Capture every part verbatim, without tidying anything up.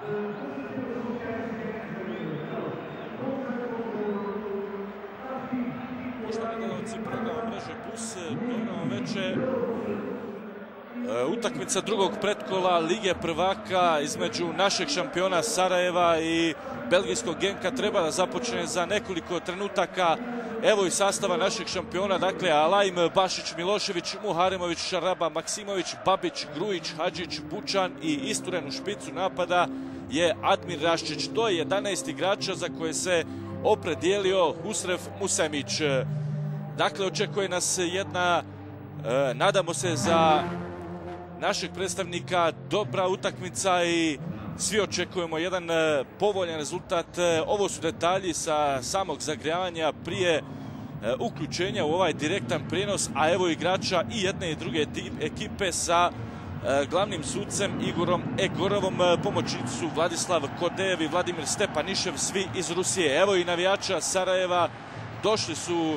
Poštovani gledalci programa Mreže Plus, dobro vam večer. Utakmica drugog pretkola Lige prvaka između našeg šampiona Sarajeva i belgijskog Genka treba da započne za nekoliko trenutaka. Evo i sastava našeg šampiona, dakle Alajm, Bašić, Milošević, Muharemović, Šaraba, Maksimović, Babić, Grujić, Hadžić, Bučan i isturen u špicu napada je Admir Raščić. To je jedanaest igrača za koje se opredijelio Husrev Musemić. Dakle, očekuje nas jedna, e, nadamo se za našeg predstavnika, dobra utakmica i svi očekujemo jedan e, povoljan rezultat. E, ovo su detalji sa samog zagrijavanja prije e, uključenja u ovaj direktan prijenos, a evo igrača i jedne i druge ekipe sa e, glavnim sucem Igorom Egorovom, e, pomoćnici su Vladislav Kodejev i Vladimir Stepanišev, svi iz Rusije. Evo i navijača Sarajeva, došli su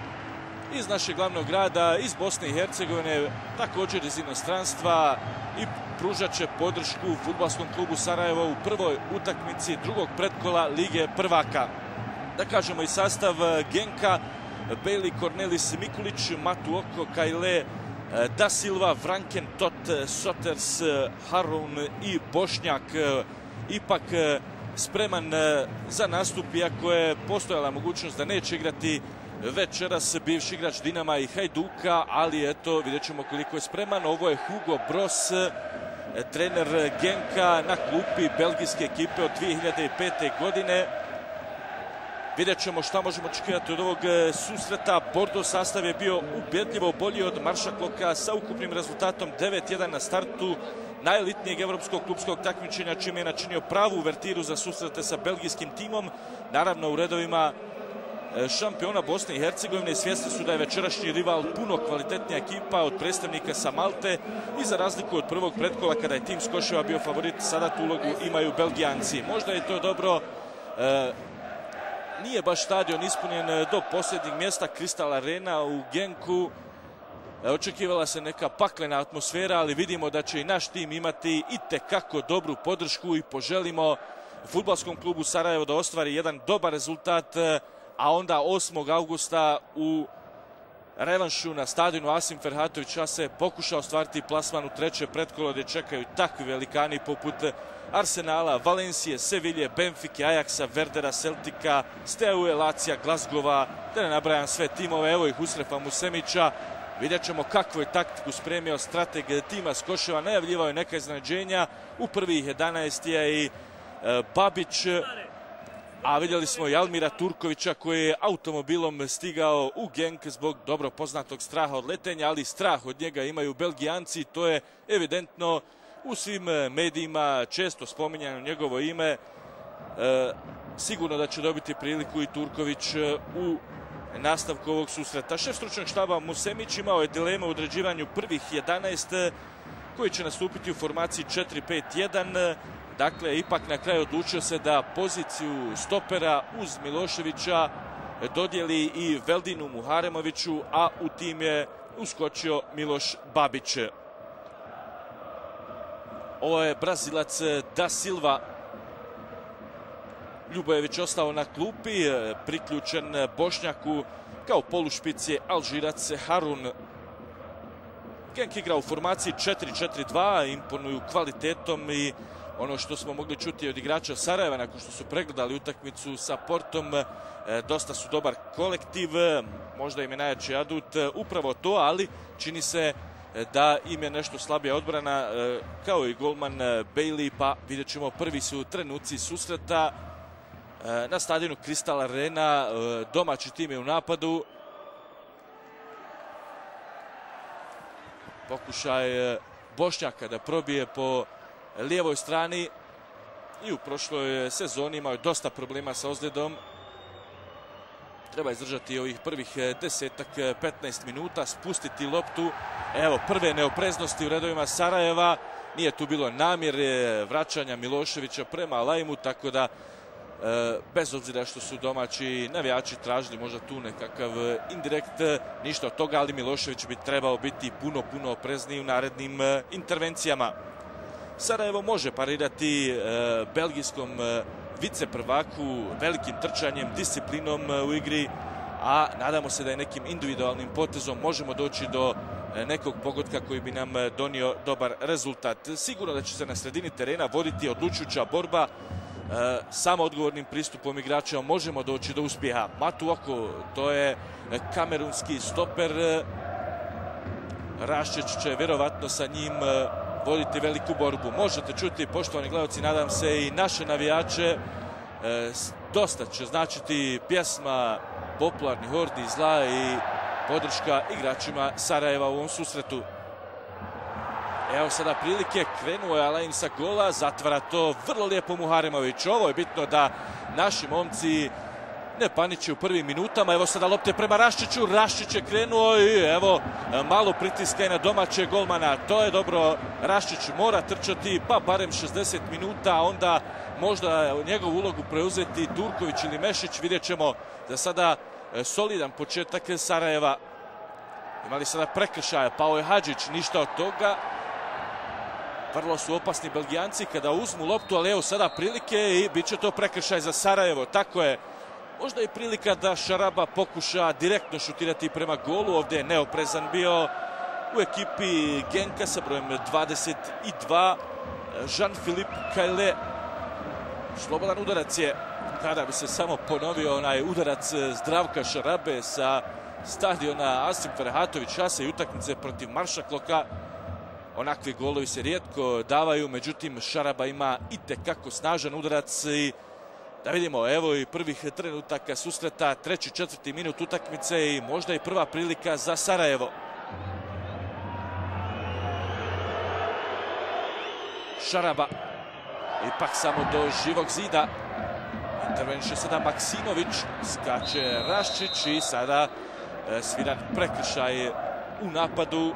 iz našeg glavnog grada, iz Bosne i Hercegovine, također iz inostranstva i pružat će podršku fudbalskom klubu Sarajevo u prvoj utakmici drugog pretkola Lige prvaka. Da kažemo i sastav Genka: Bejli, Kornelis, Mikulić, Matuoko, Kajle, Da Silva, Vranken, Tot, Soters, Harun i Bošnjak. Ipak spreman za nastup, iako je postojala mogućnost da neće igrati večeras bivši igrač Dinama i Hajduka, ali eto, vidjet ćemo koliko je spreman. Ovo je Hugo Bros, trener Genka na klupi belgijske ekipe od dvije hiljade pete. godine. Vidjet ćemo šta možemo očekivati od ovog susreta. Bordo sastav je bio ubedljivo bolji od Maršakloka sa ukupnim rezultatom devet jedan na startu najelitnijeg evropskog klubskog takmičenja, čime je načinio pravu uvertiru za susrete sa belgijskim timom. Naravno, u redovima šampiona Bosne i Hercegovine svjesni su da je večerašnji rival puno kvalitetnija ekipa od predstavnika sa Malte i za razliku od prvog pretkola kada je tim Skoševa bio favorit, sada tu ulogu imaju Belgijanci. Možda je to dobro, e, nije baš stadion ispunjen do posljednjeg mjesta, Kristal Arena u Genku. E, očekivala se neka paklena atmosfera, ali vidimo da će i naš tim imati itekako dobru podršku i poželimo fudbalskom klubu Sarajevo da ostvari jedan dobar rezultat, a onda osmog augusta u revanšu na stadionu Asim Ferhatovića se pokuša ostvariti plasman u treće pretkolo, gdje čekaju takvi velikani poput Arsenala, Valencije, Sevilje, Benfike, Ajaksa, Verdera, Celtika, Steaue, Lacija, Glazgova, da ne nabrajam sve timove. Evo i Husrefa Musemića. Vidjet ćemo kakvu je taktiku spremio strateg tima Skoševa. Najavljivao je neka iznenađenja. U prvih jedanaest je i e, Babić, a vidjeli smo i Almira Turkovića koji je automobilom stigao u Genk zbog dobro poznatog straha od letenja, ali strah od njega imaju Belgijanci. To je evidentno u svim medijima, često spominjano njegovo ime. E, sigurno da će dobiti priliku i Turković u nastavku ovog susreta. Šef stručnog štaba Musemić imao je dilema u određivanju prvih jedanaest koji će nastupiti u formaciji četiri pet jedan. Dakle, ipak na kraju odlučio se da poziciju stopera uz Miloševića dodijeli i Veldinu Muharemoviću, a u tim je uskočio Miloš Babić. Ovo je Brazilac Da Silva. Ljubojević ostao na klupi, priključen Bošnjaku, kao polušpic je Alžirac Harun. Genk igra u formaciji četiri četiri dva, imponuju kvalitetom i ono što smo mogli čuti od igrača Sarajeva nakon što su pregledali utakmicu sa Portom, dosta su dobar kolektiv, možda im je najjači adut upravo to, ali čini se da im je nešto slabija odbrana, kao i golman Bejli, pa vidjet ćemo, prvi su trenuci susreta na stadionu Kristal Arena. Domaći tim je u napadu. Pokušaj Bošnjaka da probije po lijevoj strani i u prošloj sezoni imao je dosta problema sa ozljedom. Treba izdržati ovih prvih desetak, petnaest minuta, spustiti loptu. Evo prve neopreznosti u redovima Sarajeva. Nije tu bilo namjere vraćanja Miloševića prema Alajmu, tako da bez obzira što su domaći navijači tražili možda tu nekakav indirekt, ništa od toga, ali Milošević bi trebao biti puno, puno oprezniji u narednim intervencijama. Sarajevo može parirati belgijskom viceprvaku velikim trčanjem, disciplinom u igri, a nadamo se da je nekim individualnim potezom možemo doći do nekog pogotka koji bi nam donio dobar rezultat. Sigurno da će se na sredini terena voditi odlučujuća borba. Samo odgovornim pristupom igrača možemo doći do uspjeha. Matuoko, to je kamerunski stoper. Raščić će vjerovatno sa njim voditi veliku borbu. Možete čuti, poštovani gledalci, nadam se i naše navijače. Dosta će značiti pjesma Popularni hordi zla i podrška igračima Sarajeva u ovom susretu. Evo sada prilike, krenuo je Alain sa gola, zatvara to vrlo lijepo Muharemović. Ovo je bitno da naši momci ne paniče u prvim minutama. Evo sada lopte prema Raščiću, Raščić je krenuo i evo malo pritiska i na domaće golmana. To je dobro, Raščić mora trčati pa barem šezdeset minuta, a onda možda njegovu ulogu preuzeti Durković ili Mešić. Vidjet ćemo. Za sada solidan početak Sarajeva. Imali sada prekršaja, pao je Hadžić, ništa od toga. Vrlo su opasni Belgijanci kada uzmu loptu, ali evo sada prilike i bit će to prekršaj za Sarajevo. Tako je, možda i prilika da Šaraba pokuša direktno šutirati prema golu. Ovdje je neoprezan bio u ekipi Genka sa brojem dvadeset dva. Jean-Philippe Caille. Slobodan udarac je, kada bi se samo ponovio onaj udarac Zdravka Šarabe sa stadiona Asim Ferhatović Šase i utakmice protiv Maršakloka. Onakvi golovi se rijetko davaju, međutim Šaraba ima itekako snažan udarac i da vidimo, evo i prvih trenutaka susreta, treći, četvrti minut utakmice i možda i prva prilika za Sarajevo. Šaraba, ipak samo do živog zida. Interveniše sada Maksimović, skače Raščić i sada sviran prekršaj u napadu.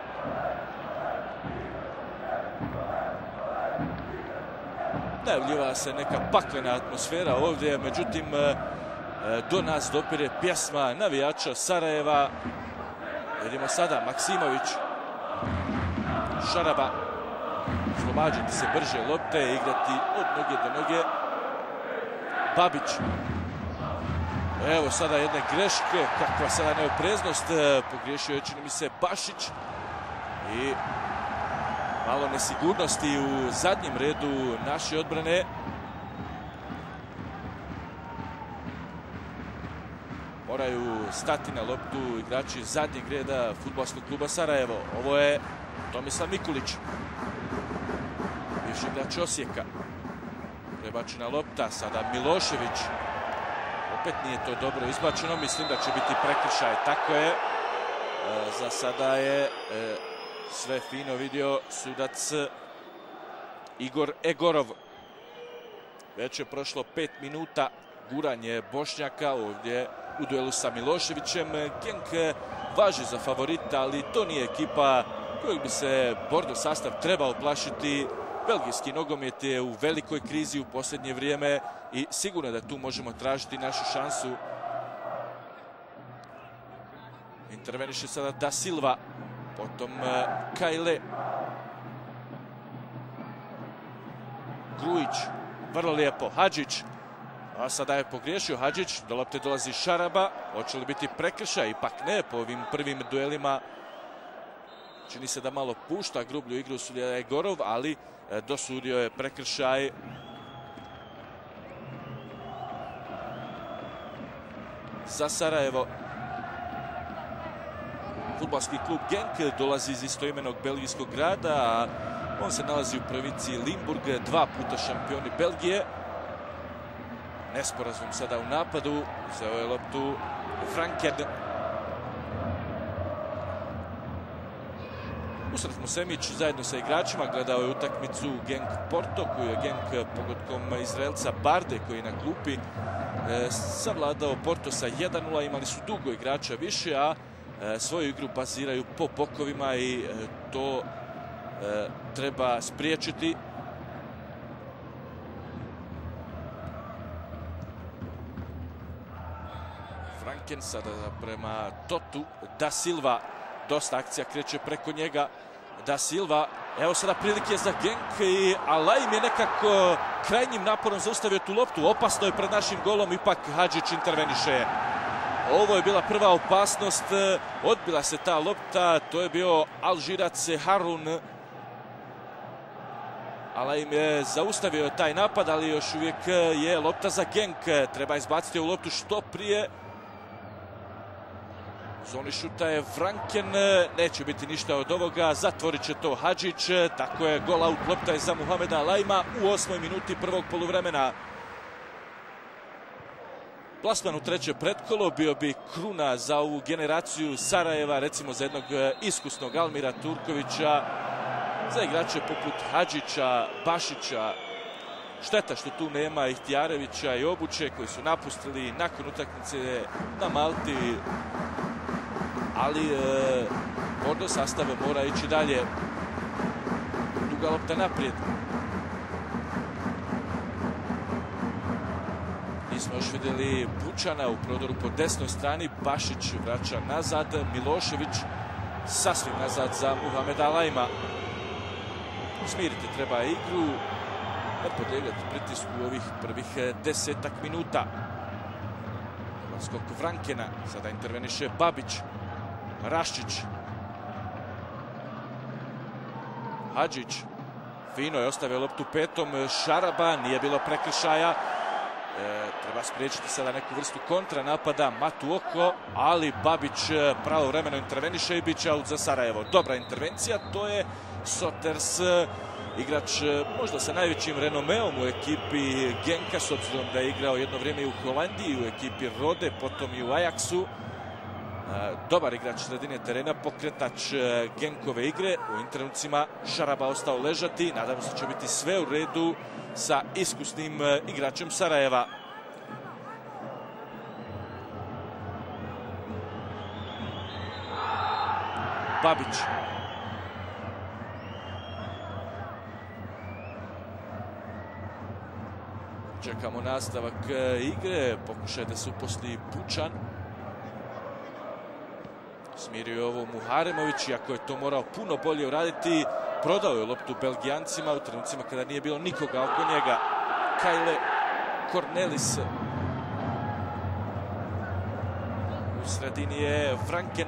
Najavljiva se neka paklena atmosfera ovdje, međutim do nas dopire pjesma navijača Sarajeva. Vidimo sada Maksimović, Šaraba, oslobađati se brže lopte, igrati od noge do noge. Babić, evo sada jedne greške, kakva sada neopreznost, pogriješio je čini mi se Bašić i malo nesigurnosti u zadnjem redu naše odbrane. Moraju stati na loptu igrači zadnjeg reda fudbalskog kluba Sarajevo. Ovo je Tomislav Mikulić, bivši igrač Osijeka. Prebačena lopta, sada Milošević. Opet nije to dobro izbačeno, mislim da će biti prekršaj. Tako je, za sada je sve fino vidio sudac Igor Egorov. Već je prošlo pet minuta, guranje Bošnjaka ovdje u duelu sa Miloševićem. Genk važi za favorita, ali to nije ekipa kojeg bi se Bordo sastav trebao plašiti. Belgijski nogomet je u velikoj krizi u posljednje vrijeme i sigurno da tu možemo tražiti našu šansu. Interveniše sada Da Silva, potom Caille. Grujić, vrlo lijepo, Hadžić. A sada je pogriješio Hadžić, do lopte dolazi Šaraba. Hoće li biti prekršaj? Ipak ne, po ovim prvim duelima čini se da malo pušta grublju igru sudija Egorov, ali dosudio je prekršaj. Za Sarajevo. Fudbalski klub Genk dolazi iz istoimenog belgijskog grada, a on se nalazi u provinciji Limburg, dva puta šampioni Belgije. Nesporazum sada u napadu, uzeo je loptu Franken. Usred Musemić zajedno sa igračima gledao je utakmicu Genk Porto, koju je Genk pogodkom Izraelca Barde, koji je na klupi savladao Porto sa jedan nula. Imali su dugo igrača više, a svoju igru baziraju po bokovima i to treba spriječiti. Franken sada prema Totu. Da Silva, dosta akcija kreće preko njega. Da Silva. Evo sada prilike za Genk i Alaim je nekako krajnjim naporom zaustavio tu loptu. Opasno je pred našim golom, ipak Hadžić interveniše. Ovo je bila prva opasnost, odbila se ta lopta, to je bio Alžirac Harun. Alaim je zaustavio taj napad, ali još uvijek je lopta za Genk. Treba izbaciti ovu loptu što prije. U zoni šuta je Vranken, neće biti ništa od ovoga, zatvorit će to Hadžić. Tako je, gol out, lopta je za Muhameda Alaima u osmoj minuti prvog poluvremena. Plasman u treće pretkolo bio bi kruna za ovu generaciju Sarajeva, recimo za jednog iskusnog Almira Turkovića, za igrače poput Hadžića, Bašića. Šteta što tu nema Ihtijarevića i Obuće koji su napustili nakon utakmice na Malti. Ali e, bordo sastav mora ići dalje. Duga lopta naprijed. Nismo još vidjeli Bučana u prodoru po desnoj strani. Bašić vraća nazad. Milošević sasvim nazad za Muhameda Alaima. Smiriti treba igru. Ne podlijegati pritisku ovih prvih desetak minuta. Skok Vrankena. Sada interveniše Babić. Raščić. Hadžić. Fino je ostavio loptu petom. Šaraba. Nije bilo prekršaja. E, treba spriječiti sada neku vrstu kontranapada. Matuoko. Ali Babić pravovremeno interveniše i bit će out za Sarajevo. Dobra intervencija. To je Soters. Igrač možda sa najvećim renomeom u ekipi Genka, s obzirom da je igrao jedno vrijeme i u Holandiji, u ekipi Rode, potom i u Ajaxu. Dobar igrač sredine terena, pokretač Genkove igre. U ovim trenucima Šaraba ostao ležati. Nadamo se da će biti sve u redu sa iskusnim igračem Sarajeva. Babić. Čekamo nastavak igre. Pokušaj da se uposli Bučan. Smirio je ovo Muharemović, iako je to morao puno bolje uraditi. Prodao je loptu Belgijancima u trenucima kada nije bilo nikoga oko njega. Kajle Kornelis. U sredini je Vranken.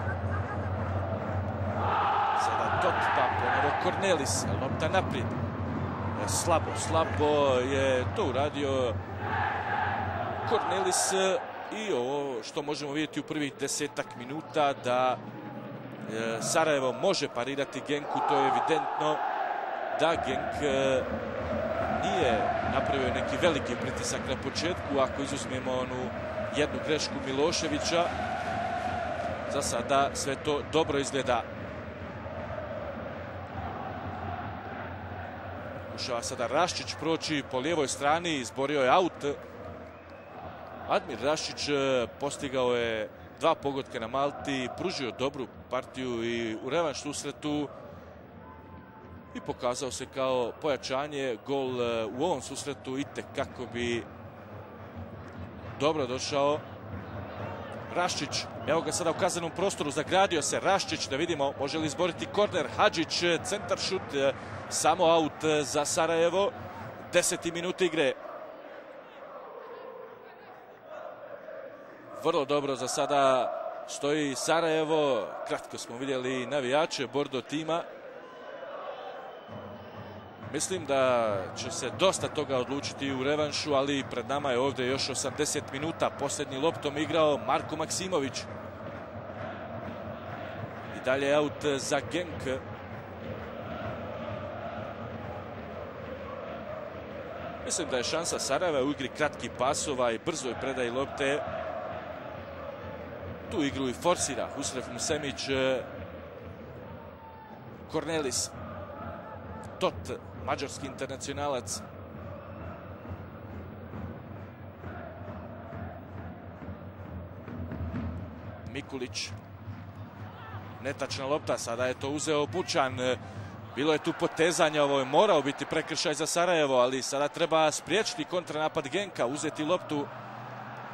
Sada Tot, pa ponovo Kornelis. Lopta naprijed. Slabo, slabo je to uradio Kornelis. I ovo što možemo vidjeti u prvih desetak minuta, da e, Sarajevo može parirati Genku, to je evidentno da Genk e, nije napravio neki veliki pritisak na početku. Ako izuzmemo onu jednu grešku Miloševića, za sada sve to dobro izgleda. Pokušava sada Raščić proći po lijevoj strani, izborio je aut. Admir Raščić postigao je dva pogotka na Malti, pružio dobru partiju i u revanš susretu i pokazao se kao pojačanje. Gol u ovom susretu itekako bi dobro došao. Raščić, evo ga sada u kaznenom prostoru, zagradio se Raščić, da vidimo može li izboriti korner. Hadžić, centar šut, samo aut za Sarajevo. Deseti minut igre. Vrlo dobro za sada stoji Sarajevo. Kratko smo vidjeli navijače bordo tima. Mislim da će se dosta toga odlučiti u revanšu, ali pred nama je ovdje još osamdeset minuta. Posljednji loptom igrao Marko Maksimović. I dalje aut za Genk. Mislim da je šansa Sarajeva u igri kratkih pasova i brzoj predaji lopte. Tu igru i forsira Husref Musemić. Kornelis. Tot, mađarski internacionalac. Mikulić. Netačna lopta, sada je to uzeo Bučan. Bilo je tu potezanja, ovo je morao biti prekršaj za Sarajevo, ali sada treba spriječiti kontranapad Genka, uzeti loptu.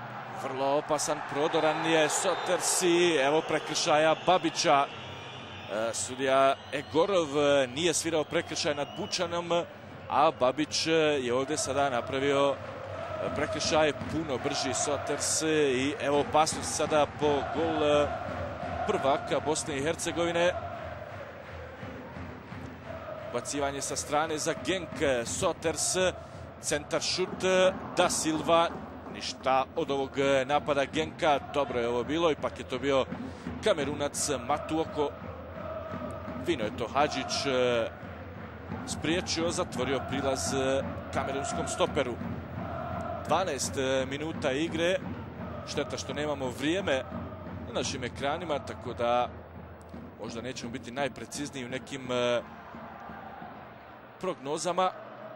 Vrlo opasan, prodoran je Soters i evo prekršaja Babića. Sudija Egorov nije svirao prekršaj nad Bučanom, a Babić je ovdje sada napravio prekršaj, puno brži Soters i evo opasnost sada po gol prvaka Bosne i Hercegovine. Bacivanje sa strane za Genk, Soters, centar šut, Da Silva, ništa od ovog napada Genka, dobro je ovo bilo, ipak je to bio Kamerunac Matuoko. Fino je to Hadžić spriječio, zatvorio prilaz kamerunskom stoperu. dvanaest minuta igre, šteta što nemamo vrijeme na našim ekranima, tako da možda nećemo biti najprecizniji u nekim prognozama.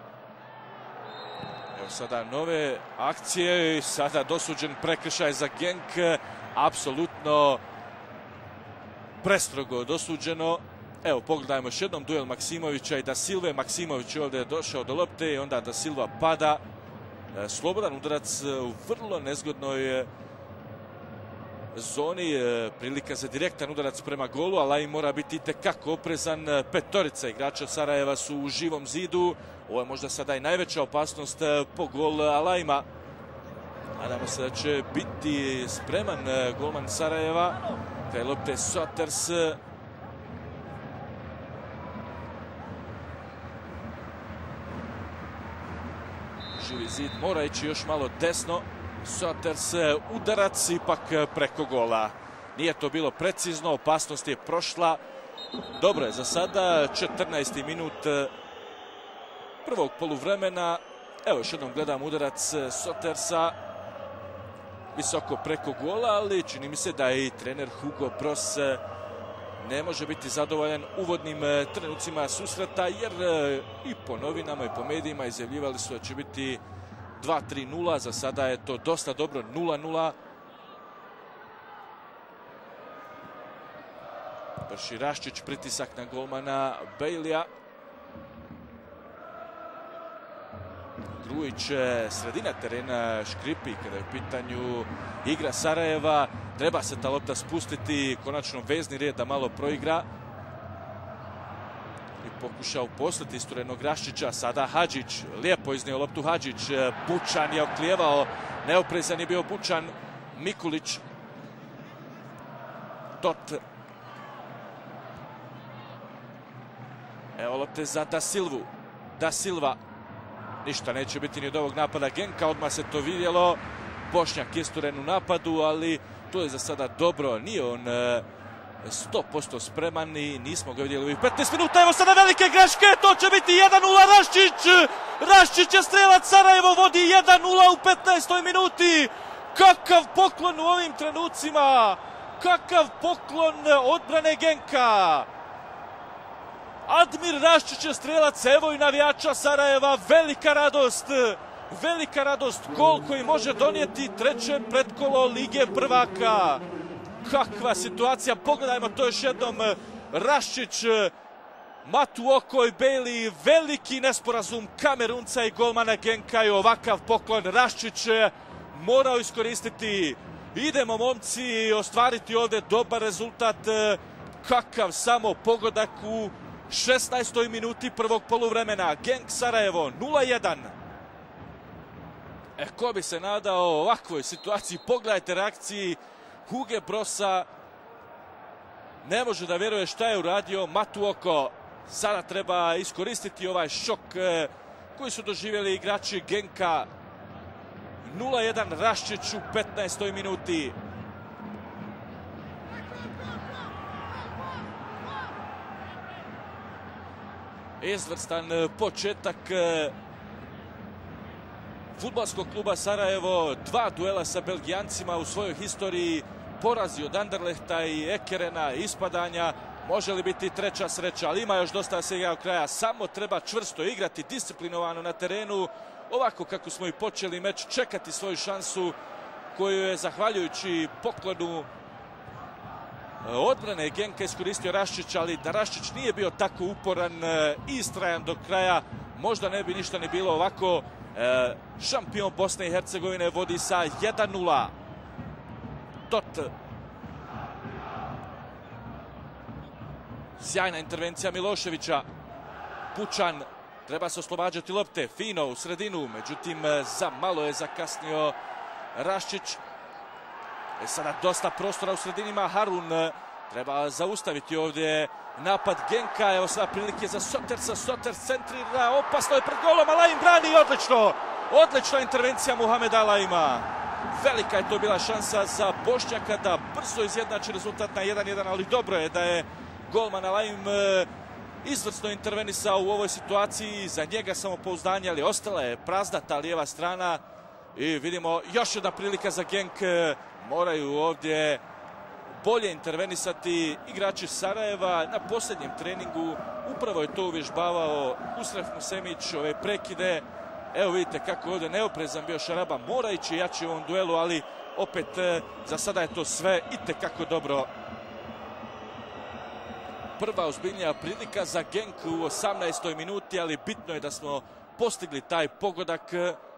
Evo sada nove akcije i sada dosuđen prekršaj za Genk, apsolutno prestrogo dosuđeno. Evo pogledajmo još jednom duel Maksimovića i Da Silve. Maksimović je ovdje došao do lopte i onda Da Silva pada. Slobodan udarac u vrlo nezgodnoj zoni, prilika za direktan udarac prema golu, ali mora biti itekako oprezan. Petorica igrača Sarajeva su u živom zidu. Ovo je možda sada i najveća opasnost po gol Alajma. Nadamo se da će biti spreman golman Sarajeva. Kraj lopte Soters. Živi zid mora ići još malo desno. Soters, udarac ipak preko gola. Nije to bilo precizno, opasnost je prošla. Dobro je za sada, četrnaesti minut prvog poluvremena. Evo još jednom gledam udarac Sotersa. Visoko preko gola, ali čini mi se da i trener Hugo Bross ne može biti zadovoljan uvodnim trenucima susreta, jer i po novinama i po medijima izjavljivali su da će biti dva tri nula. Za sada je to dosta dobro, nula nula. Vrši Raščić pritisak na golmana Bejlija. Grujić, sredina terena škripi kada je u pitanju igra Sarajeva. Treba se ta lopta spustiti, konačno vezni red da malo proigra. I pokušao poslati isturenog Raščića, sada Hadžić, lijepo iznio loptu Hadžić. Bučan je oklijevao, neoprezan je bio Bučan. Mikulić, Tot. Evo lopte za Da Silvu. Da Silva. Ništa neće biti ni od ovog napada Genka, odmah se to vidjelo. Bošnjak isturen u napadu, ali to je za sada dobro. Nije on sto posto spreman i nismo ga vidjeli u ovih petnaest minuta. Evo sada velike greške, to će biti jedan nula. Raščić, Raščić je strelac, Sarajevo vodi jedan nula u petnaestoj minuti. Kakav poklon u ovim trenucima, kakav poklon odbrane Genka. Admir Raščić je strelac, evo i navijača Sarajeva, velika radost, velika radost, gol koji može donijeti treće pretkolo Lige prvaka. Kakva situacija, pogledajmo to još jednom, Raščić, Matuoko i Bejli, veliki nesporazum Kamerunca i golmana Genka i ovakav poklon Raščić morao iskoristiti. Idemo momci ostvariti ovdje dobar rezultat, kakav samo pogodak u šesnaestoj minuti prvog poluvremena. Genk Sarajevo nula jedan. E, ko bi se nadao ovakvoj situaciji? Pogledajte reakciji Huge Brossa. Ne može da vjeruje šta je uradio Matuoko. Sada treba iskoristiti ovaj šok koji su doživjeli igrači Genka. nula jedan Raščić u petnaestoj minuti. Izvrstan početak fudbalskog kluba Sarajevo. Dva duela sa Belgijancima u svojoj historiji. Porazi od Anderlehta i Ekerena, ispadanja. Može li biti treća sreća, ali ima još dosta se igra do kraja. Samo treba čvrsto igrati, disciplinovano na terenu. Ovako kako smo i počeli meč, čekati svoju šansu koju je zahvaljujući poklonu odbrane Genka iskoristio Raščić, ali da Raščić nije bio tako uporan i istrajan do kraja, možda ne bi ništa ni bilo. Ovako šampion Bosne i Hercegovine vodi sa jedan nula. Tot. Sjajna intervencija Miloševića. Pučan treba se oslobađati lopte. Fino u sredinu, međutim za malo je zakasnio Raščić. E sada dosta prostora u sredinima. Harun treba zaustaviti ovdje napad Genka. Evo sada prilike za Sotersa. Soters centrira, opasno je pred golom. Alaim brani, odlično. Odlična intervencija Muhameda Alaima. Velika je to bila šansa za Bošnjaka da brzo izjednači rezultat na jedan jedan, ali dobro je da je golman Alaim izvrsno intervenisao u ovoj situaciji. Za njega samopouzdanje, ali ostala je prazna ta lijeva strana. I vidimo još jedna prilika za Genk. Moraju ovdje bolje intervenisati igrači Sarajeva. Na posljednjem treningu upravo je to uvježbavao Usref Musemić, ove prekide. Evo vidite kako je ovdje neoprezan bio Šaraba. Mora ići jači u ovom duelu, ali opet za sada je to sve itekako dobro. Prva ozbiljnija prilika za Genk u osamnaestoj minuti, ali bitno je da smo postigli taj pogodak.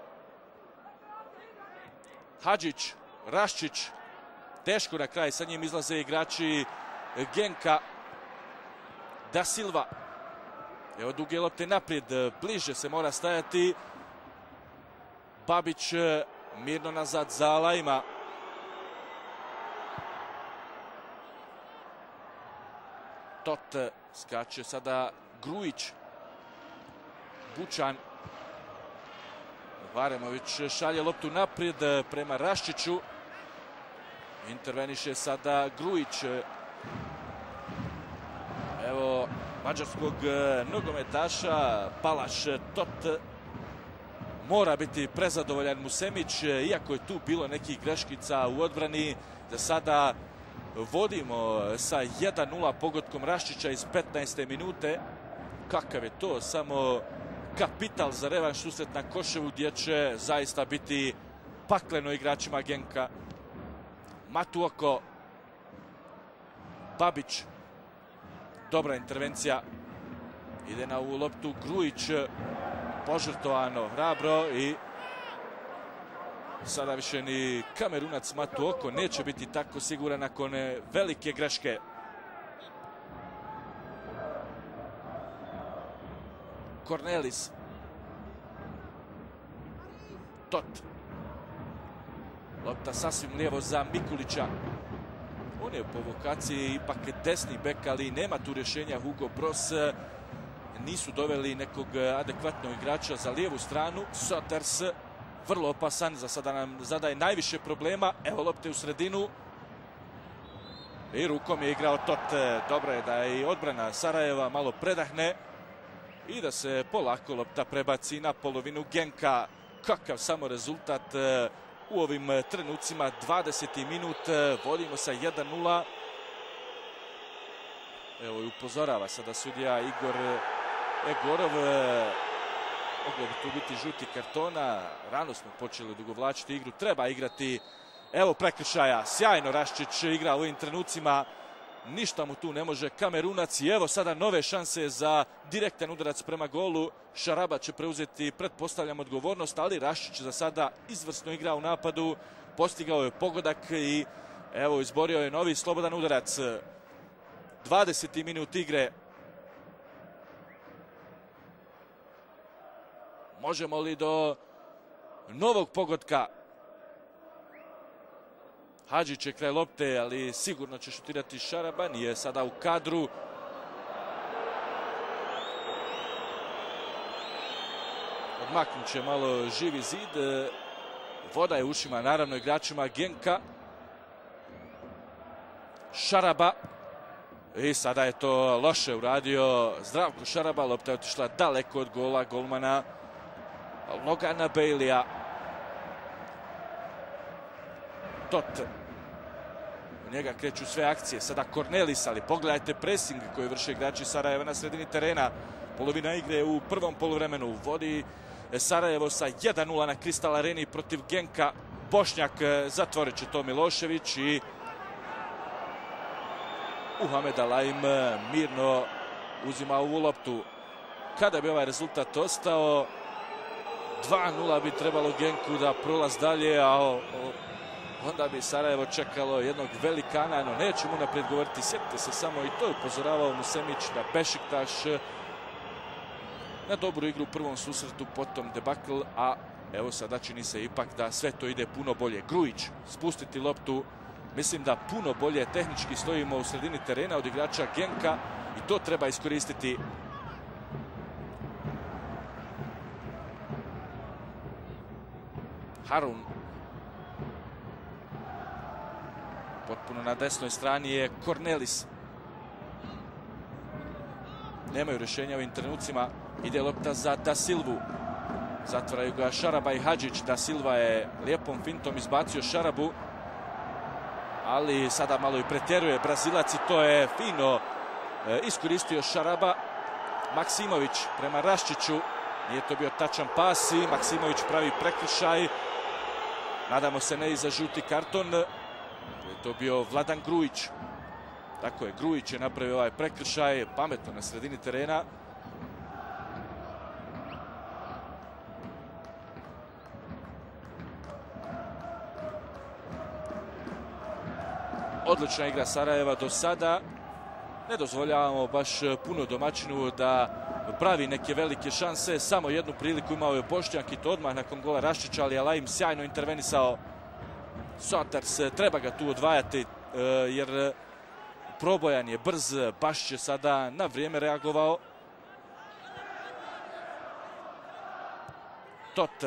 Hadžić, Raščić, teško na kraj, sa njim izlaze igrači Genka. Da Silva, evo duge lopte naprijed, bliže se mora stajati. Babić mirno nazad za Alaima. Tot skače sada Grujić. Bučan. Varemović šalje loptu naprijed prema Raščiću. Interveniše sada Grujić. Evo mađarskog nogometaša. Palaš Tot mora biti prezadovoljan Musemić, iako je tu bilo nekih greškica u odbrani. Za sada vodimo sa jedan nula pogodkom Raščića iz petnaeste minute. Kakav je to samo kapital za revanš susret na Koševu, gdje će zaista biti pakleno igračima Genka. Matuoko, Babić, dobra intervencija. Ide na ovu loptu Grujić, požrtovano, hrabro, i sada više ni Kamerunac Matuoko neće biti tako siguran nakon velike greške. Kornelis. Tot. Lopta sasvim lijevo za Mikulića. On je po vokaciji ipak desni bek, ali nema tu rješenja. Hugo Bros nisu doveli nekog adekvatnog igrača za lijevu stranu. Soters, vrlo opasan, za sada nam zadaje najviše problema. Evo lopte u sredinu. I rukom je igrao Tot. Dobro je da i odbrana Sarajeva malo predahne i da se polako lopta prebaci na polovinu Genka. Kakav samo rezultat u ovim trenucima. dvadeseti minut, vodimo sa jedan nula. Evo i upozorava sada sudija Igor Egorov. Moglo bi tu biti žuti kartona. Rano smo počeli odugovlačiti igru. Treba igrati. Evo prekršaja. Sjajno Raščić igra u ovim trenucima. Ništa mu tu ne može Kamerunac. I evo sada nove šanse za direktan udarac prema golu. Šaraba će preuzeti, pretpostavljam, odgovornost, ali Raščić za sada izvrsno igra u napadu. Postigao je pogodak i evo izborio je novi slobodan udarac. dvadeseti minut igre. Možemo li do novog pogotka? Hadžić je kraj lopte, ali sigurno će šutirati Šaraba. Nije sada u kadru. Odmaknut će malo živi zid. Voda je ušima, naravno, igračima Genka. Šaraba. I sada je to loše uradio Zdravko Šaraba. Lopta je otišla daleko od gola golmana Logana Bejlija. Tot. U njega kreću sve akcije. Sada Kornelis, ali pogledajte presing koji vrše igrači Sarajeva na sredini terena. Polovina igre u prvom poluvremenu. Vodi Sarajevo sa jedan nula na Kristal Areni protiv Genka. Bošnjak, zatvorit će to Milošević i Muhamed Alaim mirno uzima ovu loptu. Kada bi ovaj rezultat ostao, dva nula bi trebalo Genku da prolaz dalje, a o, o, onda bi Sarajevo čekalo jednog velikana, no nećemo naprijed govoriti. Sjetite se samo, i to je upozoravao Musemić, da Bešiktaš na dobru igru u prvom susretu, potom debakl, a evo sada čini se ipak da sve to ide puno bolje. Grujić spustiti loptu, mislim da puno bolje tehnički stojimo u sredini terena od igrača Genka i to treba iskoristiti. Harun. Potpuno na desnoj strani je Kornelis. Nemaju rješenja u ovim trenucima. Ide lopta za Da Silvu. Zatvaraju ga Šaraba i Hadžić. Da Silva je lijepom fintom izbacio Šarabu. Ali sada malo i pretjeruje Brazilac i to je fino iskoristio Šaraba. Maksimović prema Raščiću. Nije to bio tačan pas i Maksimović pravi prekršaj. Nadamo se ne i za žuti karton. Je to bio Vladan Grujić. Tako je, Grujić je napravio ovaj prekršaj. Pametno na sredini terena. Odlična igra Sarajeva do sada. Ne dozvoljavamo baš puno domaćinu da pravi neke velike šanse. Samo jednu priliku imao je Bošnjak i to odmah nakon gola Raščića, ali Alaim sjajno intervenisao. Sonters, treba ga tu odvajati jer probojan je brz, baš će sada na vrijeme reagovao. Tot.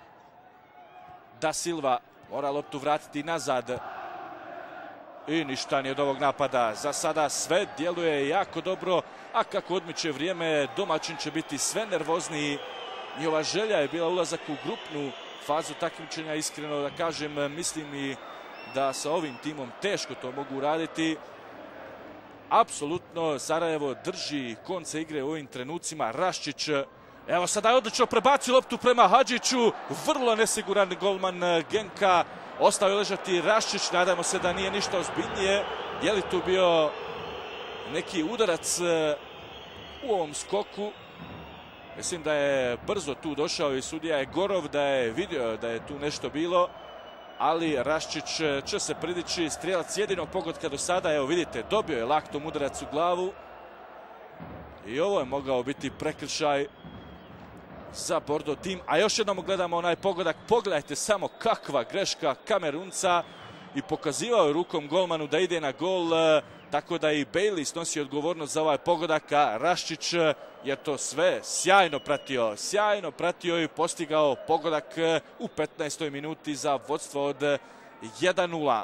Da Silva mora loptu vratiti nazad. I ništa ni od ovog napada. Za sada sve djeluje jako dobro, a kako odmiče vrijeme, domaćin će biti sve nervozniji. Njihova želja je bila ulazak u grupnu fazu takmičenja. Iskreno da kažem, mislim i da sa ovim timom teško to mogu uraditi. Apsolutno Sarajevo drži konce igre u ovim trenucima. Raščić, evo sada je odlično prebacio loptu prema Hadžiću. Vrlo nesiguran golman Genka. Ostao je ležati Raščić, nadamo se da nije ništa ozbiljnije. Je li tu bio neki udarac u ovom skoku? Mislim da je brzo tu došao i sudija je Gorov, da je vidio da je tu nešto bilo. Ali Raščić će se pridići, strijelac jedinog pogotka do sada. Evo vidite, dobio je laktom udarac u glavu. I ovo je mogao biti prekršaj za Bordo tim. A još jednom gledamo onaj pogodak. Pogledajte samo kakva greška Kamerunca. I pokazivao je rukom golmanu da ide na gol. Tako da i Bailey snosi odgovornost za ovaj pogodak. A Raščić je to sve sjajno pratio. Sjajno pratio i postigao pogodak u petnaestoj minuti za vodstvo od jedan nula.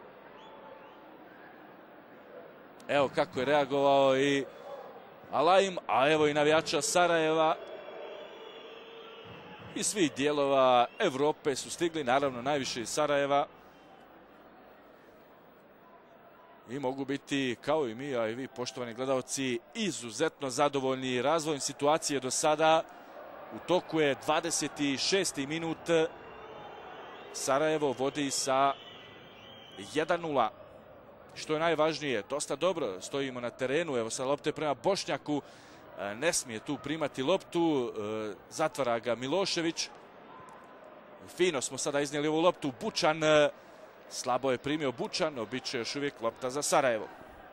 Evo kako je reagovao i Alaim. A evo i navijača Sarajeva. Iz svih dijelova Evrope su stigli, naravno najviše iz Sarajeva. I mogu biti, kao i mi, a i vi poštovani gledalci, izuzetno zadovoljni razvojem situacije do sada. U toku je dvadeset šesti minut. Sarajevo vodi sa jedan nula. Što je najvažnije, dosta dobro stojimo na terenu. Evo sa lopte prema Bošnjaku. Ne smije tu primati loptu, zatvara ga Milošević. Fino smo sada iznijeli ovu loptu. Bučan, slabo je primio Bučan, no bit će još uvijek lopta za Sarajevo.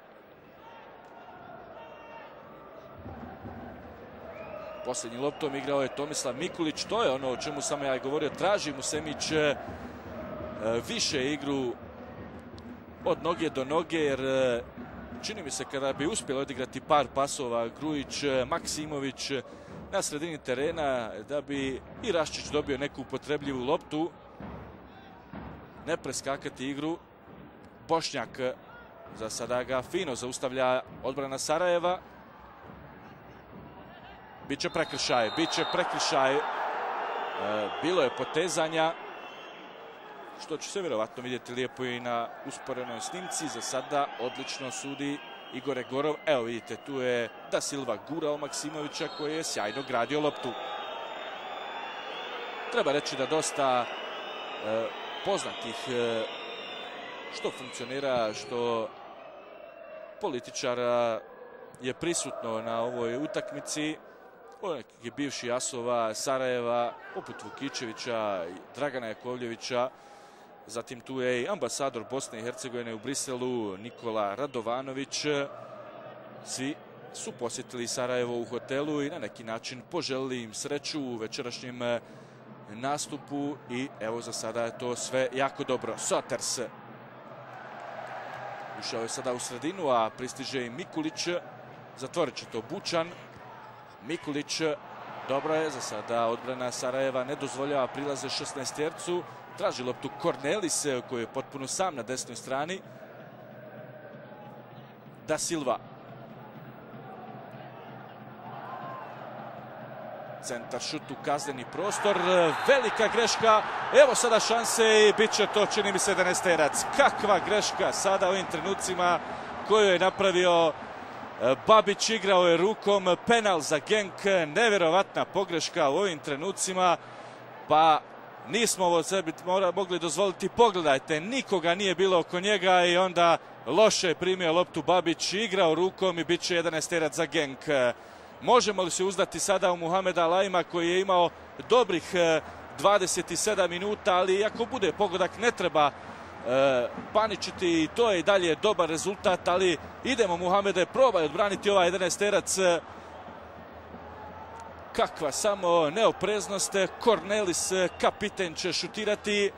Posljednji loptom igrao je Tomislav Mikulić, to je ono o čemu sam ja i govorio. Traži Musemić više igru od noge do noge, jer čini mi se kada bi uspjeli odigrati par pasova Grujić, Maksimović na sredini terena, da bi i Raščić dobio neku upotrebljivu loptu. Ne preskakati igru. Bošnjak, za sada ga fino zaustavlja odbrana Sarajeva. Biće prekršaj, biće prekršaj. Bilo je potezanja, što će se vjerovatno vidjeti lijepo i na usporenoj snimci. Za sada odlično sudi Igor Gorov. Evo vidite, tu je Da Silva gurao Maksimovića koji je sjajno gradio loptu. Treba reći da dosta e, poznatih e, što funkcionira, što političara je prisutno na ovoj utakmici. Nekih bivših asova Sarajeva, poput Vukičevića i Dragana Jakovljevića. Zatim tu je i ambasador Bosne i Hercegovine u Briselu, Nikola Radovanović. Svi su posjetili Sarajevo u hotelu i na neki način poželili im sreću u večerašnjem nastupu i evo za sada je to sve jako dobro. Soters ušao je sada u sredinu, a pristiže i Mikulić. Zatvorit će to Bučan. Mikulić, dobro je, za sada odbrana Sarajeva ne dozvoljava prilaze šesnaestercu. Traži loptu Cornelis koji je potpuno sam na desnoj strani. Da Silva. Centar šut u kazneni prostor. Velika greška. Evo sada šanse i bit će to, čini mi se, jedanaesterac. Kakva greška sada u ovim trenucima koju je napravio Babić. Igrao je rukom. Penal za Genk. Nevjerovatna pogreška u ovim trenucima. Pa nismo ovo sebi mogli dozvoliti. Pogledajte, nikoga nije bilo oko njega i onda loše je primio loptu Babić. Igrao rukom i bit će jedanaesterac za Genk. Možemo li se uzdati sada u Muhameda Alajma koji je imao dobrih dvadeset sedam minuta, ali ako bude pogodak ne treba e, paničiti i to je i dalje dobar rezultat, ali idemo Muhamede, probaj odbraniti ovaj jedanaesterac. Kakva samo neopreznost. Cornelis, kapiten, će šutirati.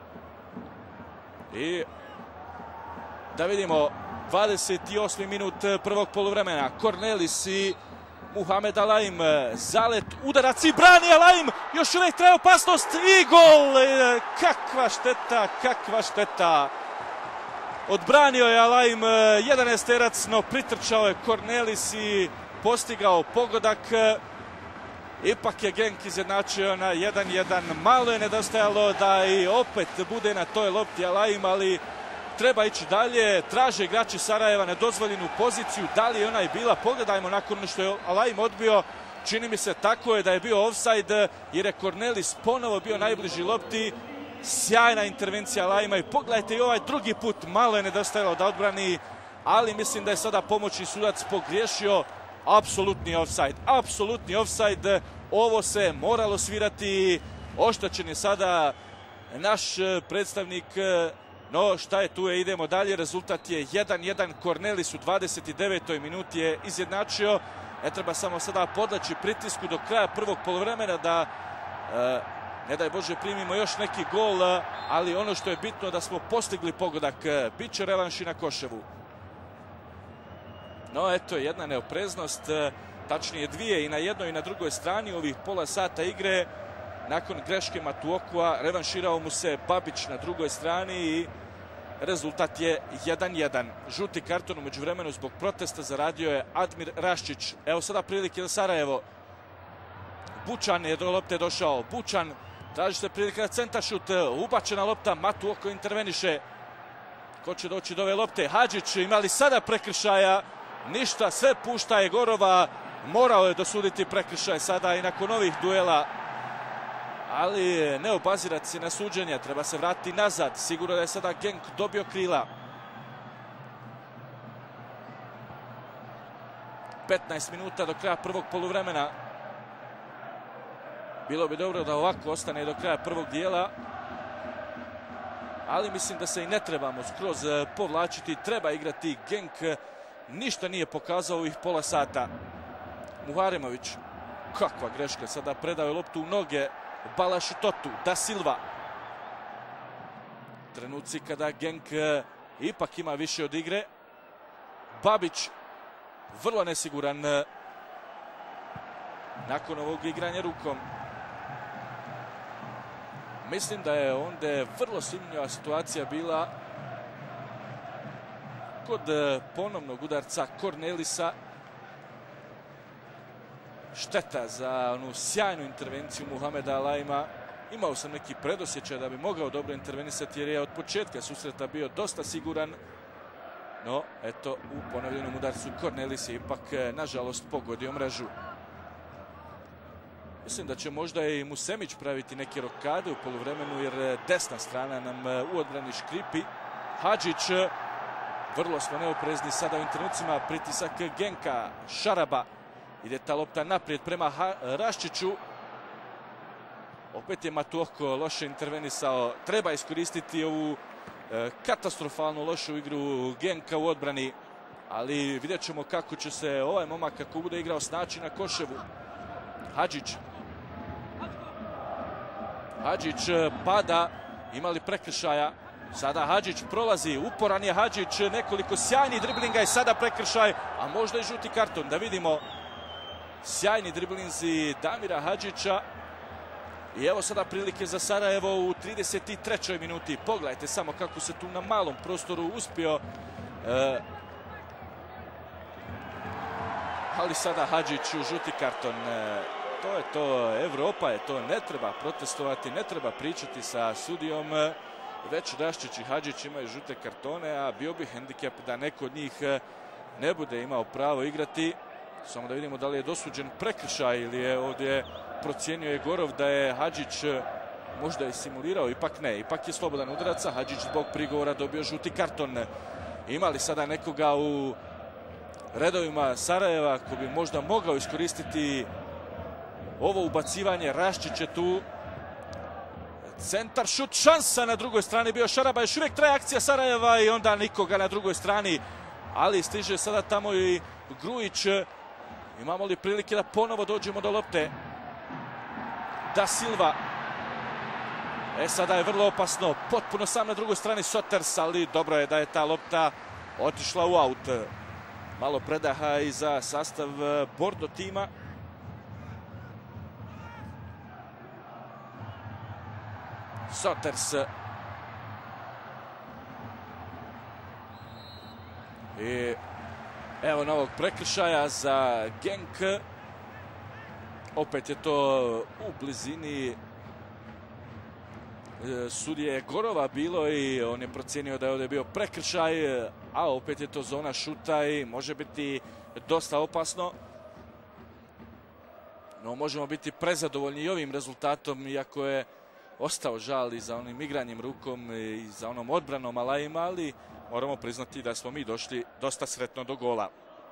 I da vidimo dvadeset osmi minut prvog poluvremena. Cornelis i Muhamed Alajm, zalet, udarac i brani Alajm, još uvijek traje opasnost i gol. Kakva šteta, kakva šteta. Odbranio je Alajm jedanaesterac, no pritrčao je Cornelis i postigao pogodak. Ipak je Genk izjednačio na jedan jedan. Malo je nedostajalo da i opet bude na toj lopti Alajm, ali treba ići dalje. Traže igrači Sarajeva nedozvoljenu poziciju. Da li je ona i bila? Pogledajmo nakon što je Alajm odbio. Čini mi se tako je da je bio offside jer je Cornelis ponovo bio najbliži lopti. Sjajna intervencija Alajma i pogledajte i ovaj drugi put. Malo je nedostajalo da odbrani, ali mislim da je sada pomoćni sudac pogriješio. Apsolutni offside. Apsolutni offside. Ovo se moralo svirati. Oštećen je sada naš predstavnik. No šta je tu je, idemo dalje, rezultat je jedan jedan. Cornelis u dvadeset devetoj minuti je izjednačio. Ne treba samo sada podleći pritisku do kraja prvog poluvremena da e, ne daj Bože primimo još neki gol, ali ono što je bitno da smo postigli pogodak. Biće revanši na Koševu. No eto, jedna neopreznost, tačnije dvije i na jednoj i na drugoj strani ovih pola sata igre. Nakon greške Matuokua revanširao mu se Babić na drugoj strani i rezultat je jedan jedan. Žuti karton u međuvremenu zbog protesta zaradio je Admir Raščić. Evo sada prilike za Sarajevo. Bučan je do lopte došao. Bučan traži se prilike na centaršut. Ubačena lopta, Matuoko interveniše. Ko će doći do ove lopte? Hadžić, imali sada prekršaja? Ništa, sve pušta Jegorova. Morao je dosuditi prekršaj sada i nakon ovih duela. Ali ne obazirati se na suđenje, treba se vratiti nazad. Sigurno da je sada Genk dobio krila. petnaest minuta do kraja prvog poluvremena. Bilo bi dobro da ovako ostane do kraja prvog dijela. Ali mislim da se i ne trebamo skroz povlačiti. Treba igrati. Genk ništa nije pokazao ovih pola sata. Muharemović. Kakva greška. Sada predao je loptu u noge Balašu Totu. Da Silva. Trenuci kada Genk ipak ima više od igre. Babić. Vrlo nesiguran nakon ovog igranja rukom. Mislim da je onda vrlo sumnjiva situacija bila kod ponovnog udarca Cornelisa. Šteta za onu sjajnu intervenciju Muhameda Alajma. Imao sam neki predosjećaj da bi mogao dobro intervenisati jer je od početka susreta bio dosta siguran. No, eto, u ponovljenom udarcu Cornelis je ipak, nažalost, pogodio mrežu. Mislim da će možda i Musemić praviti neke rokade u poluvremenu jer desna strana nam u odbrani škripi. Hadžić, vrlo smo neoprezni sada u trenucima, pritisak Genka. Šaraba, ide ta lopta naprijed prema Raščiću. Opet je Matuoko loše intervenisao. Treba iskoristiti ovu e, katastrofalnu lošu igru Genka u odbrani. Ali vidjet ćemo kako će se ovaj momak, kako bude igrao, snaći na koševu. Hadžić. Hadžić pada. Imali prekršaja. Sada Hadžić prolazi. Uporan je Hadžić. Nekoliko sjajnih driblinga i sada prekršaj. A možda i žuti karton. Da vidimo. Sjajni driblinzi Damira Hadžića. I evo sada prilike za Sarajevo u trideset trećoj minuti. Pogledajte samo kako se tu na malom prostoru uspio. E, ali sada Hadžić u žuti karton. E, to je to. Evropa je to. Ne treba protestovati, ne treba pričati sa sudijom. Već Raščić i Hadžić imaju žute kartone, a bio bi hendikep da neko od njih ne bude imao pravo igrati. Samo da vidimo da li je dosuđen prekršaj ili je ovdje procijenio je Gorov da je Hadžić možda i simulirao. Ipak ne, ipak je slobodan udarac. Hadžić zbog prigovora dobio žuti karton. Ima li sada nekoga u redovima Sarajeva ko bi možda mogao iskoristiti ovo ubacivanje? Raščić je tu. Centar, šut, šansa na drugoj strani bio Šaraba. Još uvijek traje akcija Sarajeva i onda nikoga na drugoj strani. Ali stiže sada tamo i Grujić. Imamo li prilike da ponovo dođemo do lopte? Da Silva. E sada je vrlo opasno. Potpuno sam na drugoj strani Soters, ali dobro je da je ta lopta otišla u aut. Malo predaha i za sastav Bordo tima. Soters. I evo novog prekršaja za Genk. Opet je to u blizini sudije Gorova bilo i on je procijenio da je ovdje bio prekršaj, a opet je to zona šuta i može biti dosta opasno. No možemo biti prezadovoljni i ovim rezultatom, iako je ostao žal i za onim igranjem rukom i za onom odbranom Alajima, ali moramo priznati da smo mi došli dosta sretno do gola.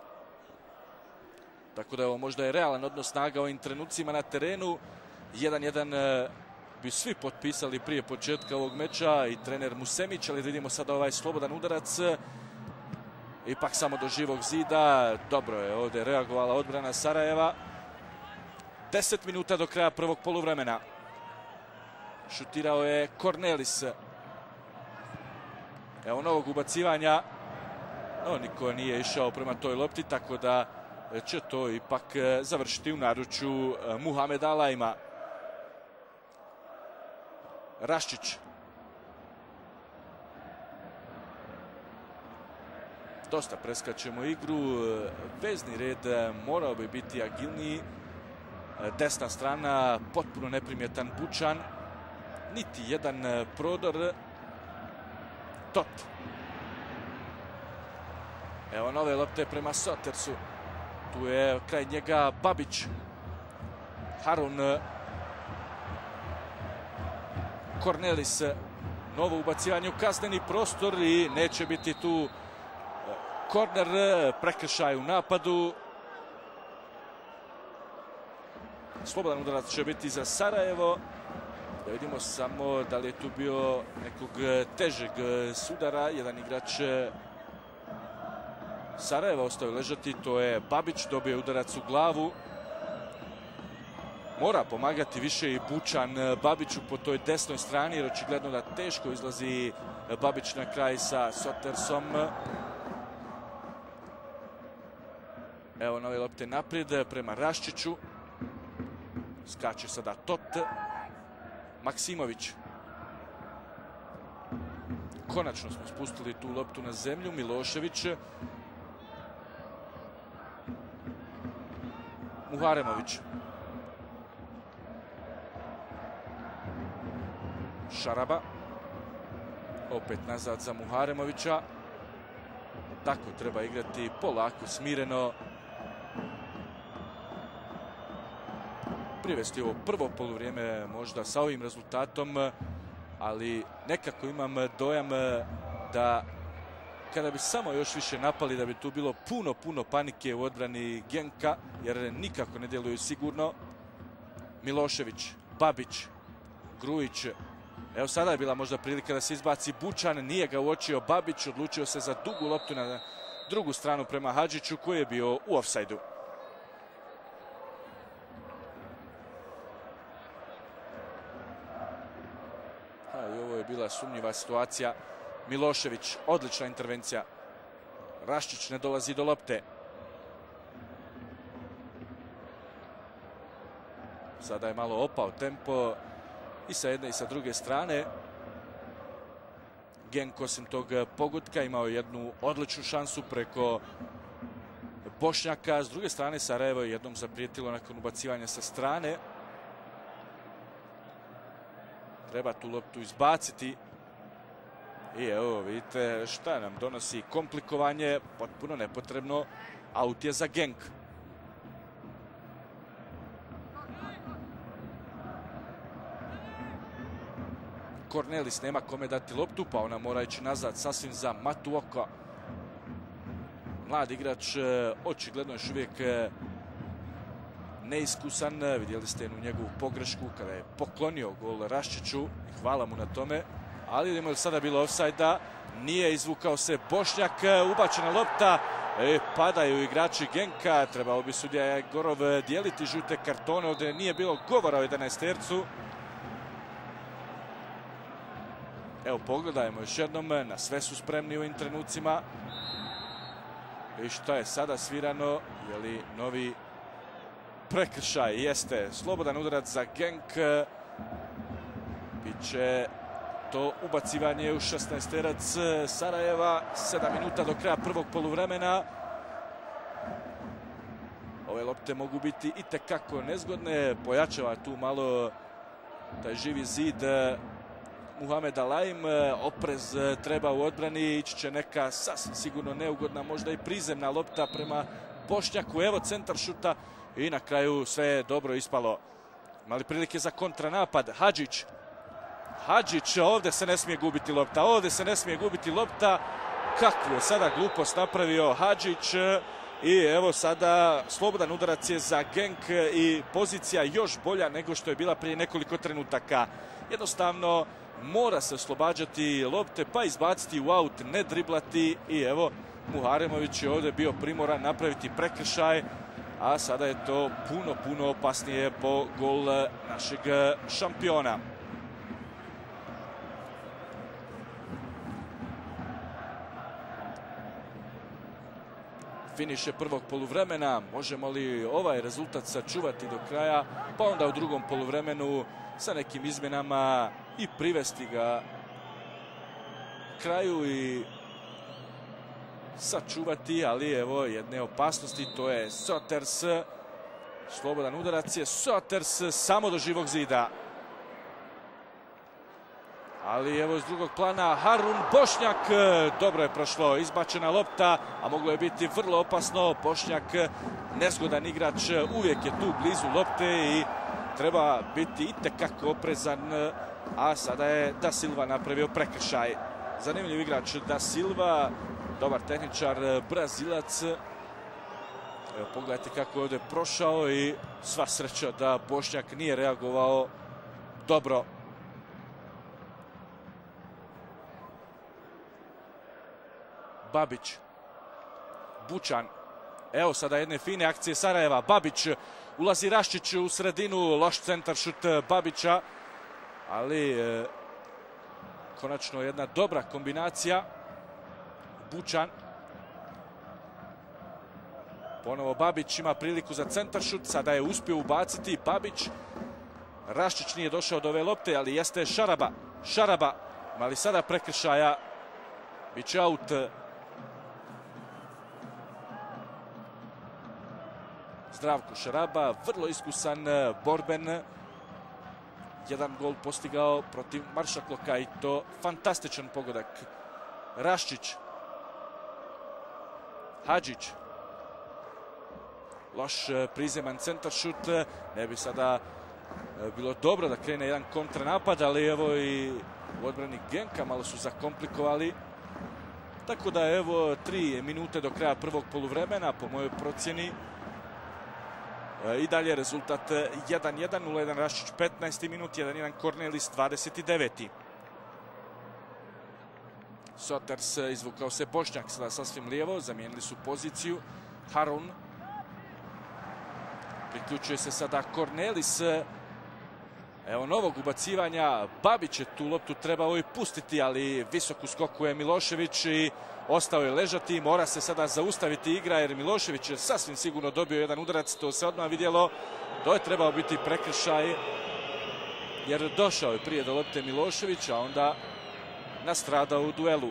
Tako da ovo možda je realan odnos snaga u ovim trenucima na terenu. jedan jedan bi svi potpisali prije početka ovog meča i trener Musemić, ali vidimo sada ovaj slobodan udarac. Ipak samo do živog zida. Dobro je ovdje reagovala odbrana Sarajeva. deset minuta do kraja prvog poluvremena. Šutirao je Kornelis. Evo novog ubacivanja. No, niko nije išao prema toj lopti, tako da će to ipak završiti u naručju Muhameda Alajima. Raščić. Dosta preskačemo igru. Vezni red morao bi biti agilniji. Desna strana, potpuno neprimjetan Bučan. Niti jedan prodor. Tot. Evo nove lopte prema Sotersu. Tu je kraj njega Babić. Harun. Kornelis. Novo ubacivanje u kazneni prostor i neće biti tu korner. Prekršaj u napadu. Slobodan udarac će biti za Sarajevo. Da vidimo samo da li je tu bio nekog težeg sudara. Jedan igrač Sarajeva ostao ležati, to je Babić, dobio udarac u glavu. Mora pomagati više i Bučan Babiću po toj desnoj strani, jer očigledno da teško izlazi Babić na kraj sa Sotersom. Evo nove lopte naprijed prema Raščiću. Skače sada Tot. Maksimović. Konačno smo spustili tu loptu na zemlju. Milošević. Muharemović. Šaraba. Opet nazad za Muharemovića. Tako treba igrati, polako, smireno. Privesti ovo prvo poluvrijeme možda sa ovim rezultatom, ali nekako imam dojam da kada bi samo još više napali, da bi tu bilo puno, puno panike u odbrani Genka, jer nikako ne djeluju sigurno. Milošević, Babić, Grujić. Evo sada je bila možda prilika da se izbaci Bučan, nije ga uočio Babić, odlučio se za dugu loptu na drugu stranu prema Hadžiću koji je bio u ofsajdu. I ovo je bila sumnjiva situacija. Milošević, odlična intervencija. Raščić ne dolazi do lopte. Sada je malo opao tempo i sa jedne i sa druge strane. Genk osim tog pogotka imao jednu odličnu šansu preko Bošnjaka. S druge strane Sarajevo je jednom zaprijetilo nakon ubacivanja sa strane. Treba tu loptu izbaciti. I evo vidite šta nam donosi komplikovanje, potpuno nepotrebno. Aut je za Genk. Kornelis nema kome dati loptu, pa ona mora ići nazad sasvim za Matuoka. Mlad igrač, očigledno još uvijek neiskusan. Vidjeli ste jednu njegovu pogrešku kada je poklonio gol Raščiću. Hvala mu na tome. Ali vidimo je sada bilo ofsajda. Nije izvukao se Bošnjak. Ubačena lopta. E, padaju igrači Genka. Trebao bi sudija Gorov dijeliti žute kartone. Ovdje nije bilo govora o jedanaestercu. Evo pogledajmo još jednom. Na sve su spremni u ovim trenucima. I šta je sada svirano? Je li novi prekršaj? Jeste. Slobodan udarac za Genk. Biće to ubacivanje u šesnaesterac Sarajeva. sedam minuta do kraja prvog poluvremena. Ove lopte mogu biti itekako nezgodne. Pojačava tu malo taj živi zid Muhamed Alajm. Oprez treba u odbrani. Ići će neka sasvim sigurno neugodna, možda i prizemna lopta prema Bošnjaku. Evo centar šuta i na kraju sve je dobro ispalo. Imali prilike za kontranapad. Hadžić. Hadžić, ovdje se ne smije gubiti lopta. Ovdje se ne smije gubiti lopta. Kakvu je sada glupost napravio Hadžić. I evo sada slobodan udarac je za Genk i pozicija još bolja nego što je bila prije nekoliko trenutaka. Jednostavno mora se oslobađati lopte pa izbaciti u aut, ne driblati. I evo Muharemović je ovdje bio primoran napraviti prekršaj. A sada je to puno, puno opasnije po gol našeg šampiona. Finiš je prvog poluvremena. Možemo li ovaj rezultat sačuvati do kraja? Pa onda u drugom poluvremenu sa nekim izmjenama i privesti ga kraju i sačuvati, ali evo jedne opasnosti, to je Soters. Slobodan udarac je Soters samo do živog zida. Ali evo iz drugog plana Harun Bošnjak. Dobro je prošlo, izbačena lopta, a moglo je biti vrlo opasno. Bošnjak, nezgodan igrač, uvijek je tu blizu lopte i treba biti itekako oprezan. A sada je Da Silva napravio prekršaj. Zanimljiv igrač Da Silva, dobar tehničar, Brazilac. Evo pogledajte kako je ovdje prošao i sva sreća da Bošnjak nije reagovao dobro. Babić, Bučan, evo sada jedne fine akcije Sarajeva, Babić, ulazi Raščić u sredinu, loš centar šut Babića, ali e, konačno jedna dobra kombinacija. Bučan, ponovo Babić ima priliku za centar šut, sada je uspio ubaciti Babić. Raščić nije došao do ove lopte, ali jeste Šaraba, Šaraba, ali sada prekršaja, biće aut. Zdravko Šaraba, vrlo iskusan, borben. Jedan gol postigao protiv Maršakloka i to fantastičan pogodak. Raščić. Hadžić. Loš prizeman centar šut. Ne bi sada bilo dobro da krene jedan kontranapad, ali evo i u odbrani Genka malo su zakomplikovali. Tako da evo tri minute do kraja prvog poluvremena, po mojoj procjeni. I dalje rezultat jedan jedan, nula jedan Raščić petnaesti minut, jedan jedan Kornelis dvadeset deveti. Soters izvukao se Bošnjak sada sasvim lijevo, zamijenili su poziciju. Harun. Priključuje se sada Kornelis. Evo novog ubacivanja. Babić je tu loptu trebao i pustiti, ali visok uskokuje Milošević i ostao je ležati. Mora se sada zaustaviti igra jer Milošević je sasvim sigurno dobio jedan udarac. To se odmah vidjelo. To je trebao biti prekršaj jer došao je prije do lopte Milošević, a onda nastradao u duelu.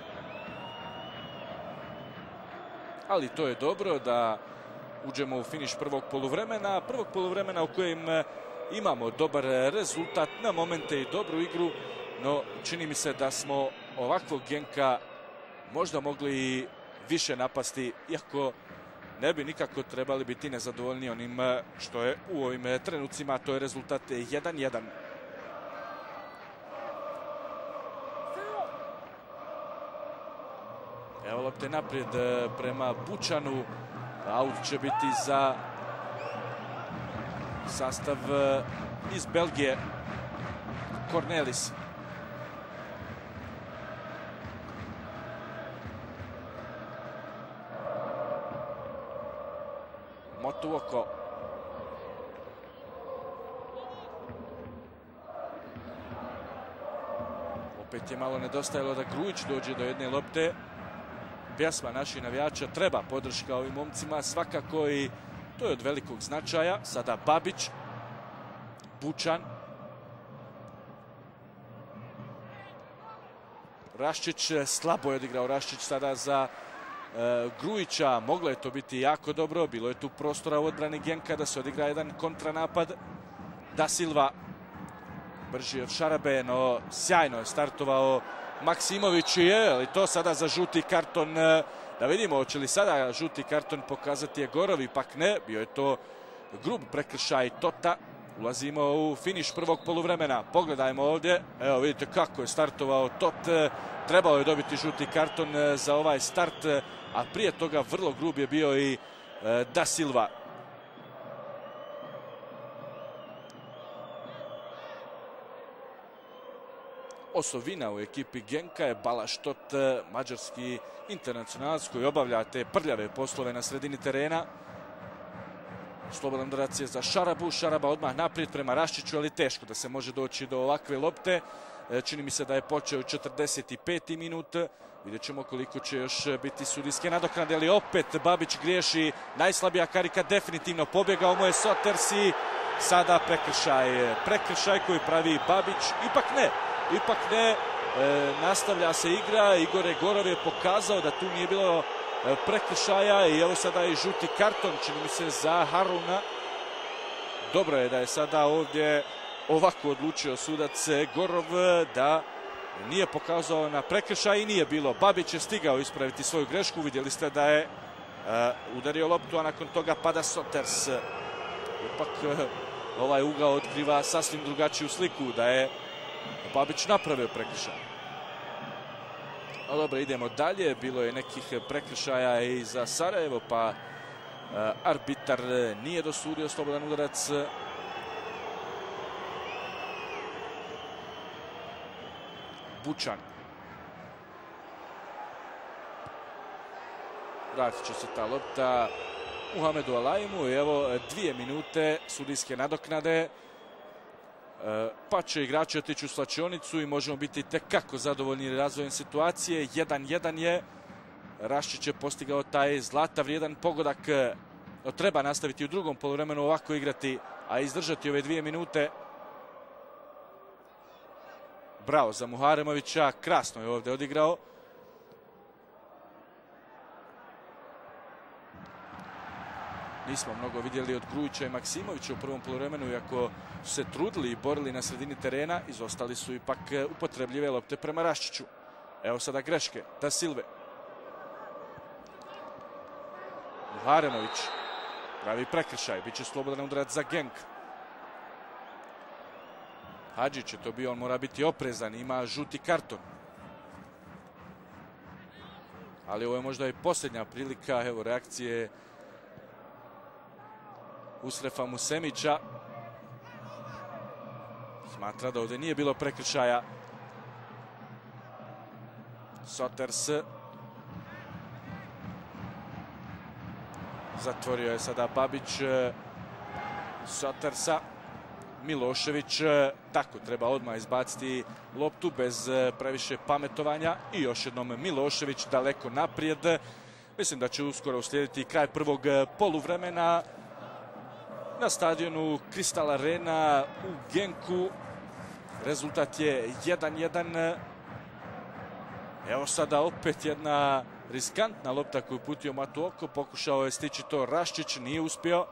Ali to je dobro da uđemo u finiš prvog poluvremena. Prvog poluvremena u kojem imamo dobar rezultat, na momente i dobru igru, no čini mi se da smo ovakvog Genka možda mogli i više napasti, iako ne bi nikako trebali biti nezadovoljni onim što je u ovim trenucima, to je rezultat jedan jedan. Evo lopte naprijed prema Bučanu. Aut će biti za sastav iz Belgije. Kornelis. Motuoko. Opet je malo nedostajalo da Grujić dođe do jedne lopte. Pjesma naših navijača, treba podrška ovim momcima, svakako, i to je od velikog značaja. Sada Babić, Bučan, Raščić, slabo je odigrao Raščić sada za e, Grujića. Moglo je to biti jako dobro, bilo je tu prostora u odbrani Genka da se odigra jedan kontranapad. Da Silva, brži od Šarabe, no sjajno je startovao Maksimović, je, ali to sada za žuti karton. Da vidimo hoće li sada žuti karton pokazati Jegorov, ipak ne, bio je to grub prekršaj Tota. Ulazimo u finiš prvog poluvremena. Pogledajmo ovdje, evo vidite kako je startovao Tot. Trebao je dobiti žuti karton za ovaj start, a prije toga vrlo grub je bio i Da Silva. Osovina u ekipi Genka je Balaš Tot, mađarski internacionalac koji obavlja te prljave poslove na sredini terena. Slobodan udarac je za Šarabu. Šaraba odmah naprijed prema Raščiću, ali teško da se može doći do ovakve lopte. Čini mi se da je počeo četrdeset peti minut. Vidjet ćemo koliko će još biti sudijske nadoknade, ali opet Babić griješi. Najslabija karika definitivno, pobjegao mu je Soters i sada prekršaj. Prekršaj koji pravi Babić, ipak ne. Ipak ne, e, nastavlja se igra. Igor Jegorov je pokazao da tu nije bilo e, prekršaja i evo sada i žuti karton, čini mi se, za Haruna. Dobro je da je sada ovdje ovako odlučio sudac Jegorov, da nije pokazao na prekršaj i nije bilo. Babić je stigao ispraviti svoju grešku, vidjeli ste da je e, udario loptu, a nakon toga pada Soters. Ipak e, ovaj ugao otkriva sasvim drugačiju sliku, da je Babić napravio prekršaj. No dobro, idemo dalje. Bilo je nekih prekršaja i za Sarajevo, pa e, arbitar nije dosudio slobodan udarac. Bučan. Vratit će se ta lopta Muhamedu Alaimu i evo dvije minute sudijske nadoknade. Pa će igrači otići u slačionicu i možemo biti tekako zadovoljni razvojem situacije. jedan jedan je. Raščić je postigao taj zlata vrijedan pogodak. Treba nastaviti u drugom poluvremenu ovako igrati, a izdržati ove dvije minute. Bravo za Muharemovića, krasno je ovdje odigrao. Nismo mnogo vidjeli od Grujića i Maksimovića u prvom poluvremenu, iako su se trudili i borili na sredini terena, izostali su ipak upotrebljive lopte prema Raščiću. Evo sada greške Da Silve. Muharemović pravi prekršaj, bit će slobodan udarac za Genk. Hadžić je to bio, on mora biti oprezan, ima žuti karton. Ali ovo je možda i posljednja prilika, evo reakcije Husrefa Musemića. Smatra da ovdje nije bilo prekršaja. Soters. Zatvorio je sada Babić Sotersa. Milošević, tako treba odmah izbaciti loptu bez previše pametovanja. I još jednom Milošević daleko naprijed. Mislim da će uskoro uslijediti kraj prvog poluvremena na stadionu Kristal Arena u Genku. Rezultat je jedan jedan. Evo sada opet jedna riskantna lopta koju putio Matuoko. Pokušao je stići to Raščić, nije uspio.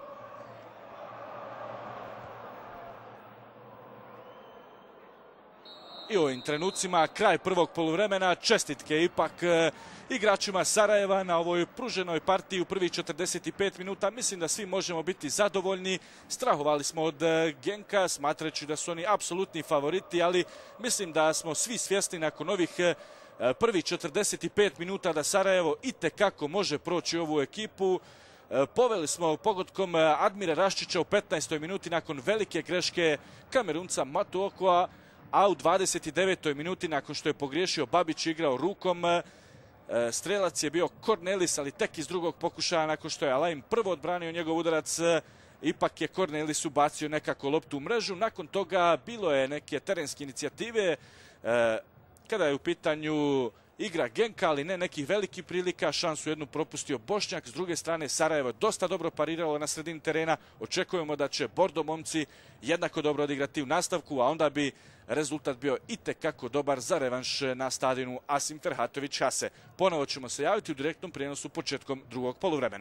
I u ovim trenucima kraj prvog poluvremena. Čestitke ipak igračima Sarajeva na ovoj pruženoj partiji u prvih četrdeset pet minuta. Mislim da svi možemo biti zadovoljni. Strahovali smo od Genka, smatrajući da su oni apsolutni favoriti, ali mislim da smo svi svjesni nakon ovih prvih četrdeset pet minuta da Sarajevo itekako može proći ovu ekipu. Poveli smo pogodkom Admira Raščića u petnaestoj minuti nakon velike greške Kamerunca Matuokoa, a u dvadeset devetoj minuti nakon što je pogriješio Babić igrao rukom. Strelac je bio Cornelis, ali tek iz drugog pokušaja nakon što je Alain prvo odbranio njegov udarac. Ipak je Cornelis ubacio nekako loptu u mrežu. Nakon toga bilo je neke terenske inicijative kada je u pitanju igra Genka, ali ne nekih velikih prilika. Šansu jednu propustio Bošnjak. S druge strane Sarajevo dosta dobro pariralo na sredini terena. Očekujemo da će Bordo momci jednako dobro odigrati u nastavku, a onda bi rezultat bio itekako dobar za revanš na stadionu Asim Ferhatović Hase. Ponovo ćemo se javiti u direktnom prijenosu početkom drugog poluvremena.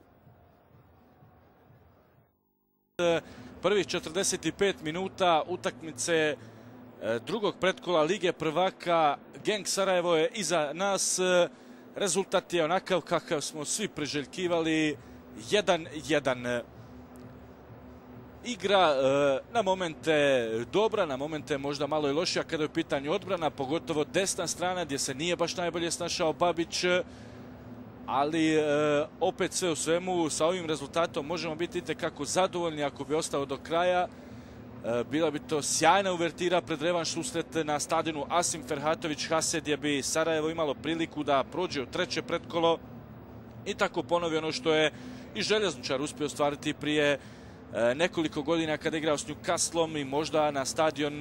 Prvih četrdeset pet minuta utakmice drugog pretkola Lige prvaka. Genk Sarajevo je iza nas. Rezultat je onakav kakav smo svi priželjkivali. jedan jedan. Igra na momente dobra, na momente možda malo i lošija kada je u pitanju odbrana, pogotovo desna strana gdje se nije baš najbolje snašao Babić. Ali opet sve u svemu sa ovim rezultatom možemo biti itekako zadovoljni ako bi ostao do kraja. Bila bi to sjajna uvertira pred revanš susret na stadionu Asim Ferhatović Hase, gdje bi Sarajevo imalo priliku da prođe u treće pretkolo i tako ponovi ono što je i Željezničar uspio ostvariti prije nekoliko godina kada je igrao s Newcastlom i možda na stadion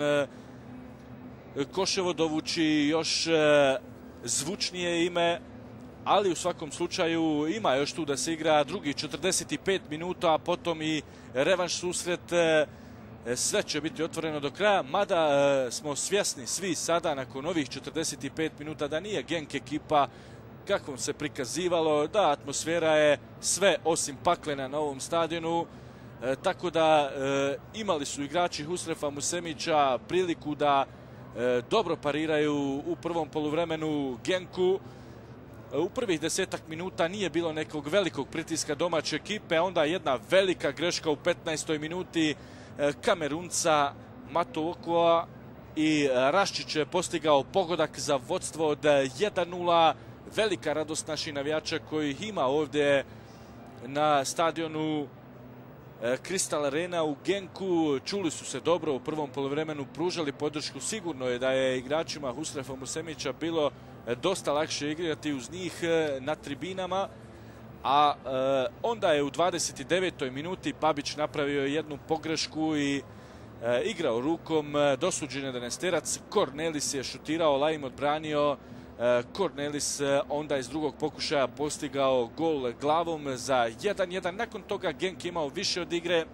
Koševo dovući još zvučnije ime. Ali u svakom slučaju ima još tu da se igra drugi četrdeset pet minuta, a potom i revanš susret. Sve će biti otvoreno do kraja, mada smo svjesni svi sada nakon ovih četrdeset pet minuta da nije Genk ekipa kakvom se prikazivalo, da atmosfera je sve osim paklena na ovom stadionu. E, tako da e, imali su igrači Husrefa Musemića priliku da e, dobro pariraju u prvom poluvremenu Genku. E, u prvih desetak minuta nije bilo nekog velikog pritiska domaće ekipe, a onda jedna velika greška u petnaestoj minuti Kamerunca Matuokoa i Raščić je postigao pogodak za vodstvo od jedan nula. Velika radost naših navijača kojih ima ovdje na stadionu Kristal Arena u Genku. Čuli su se dobro u prvom poluvremenu, pružali podršku. Sigurno je da je igračima Husrefa Musemića bilo dosta lakše igrati uz njih na tribinama. A e, onda je u dvadeset devetoj minuti Babić napravio jednu pogrešku i e, igrao rukom. Dosuđen je danesterac. Cornelis je šutirao, Laim odbranio. E, Cornelis onda iz drugog pokušaja postigao gol glavom za jedan jedan. Nakon toga Genk imao više od igre.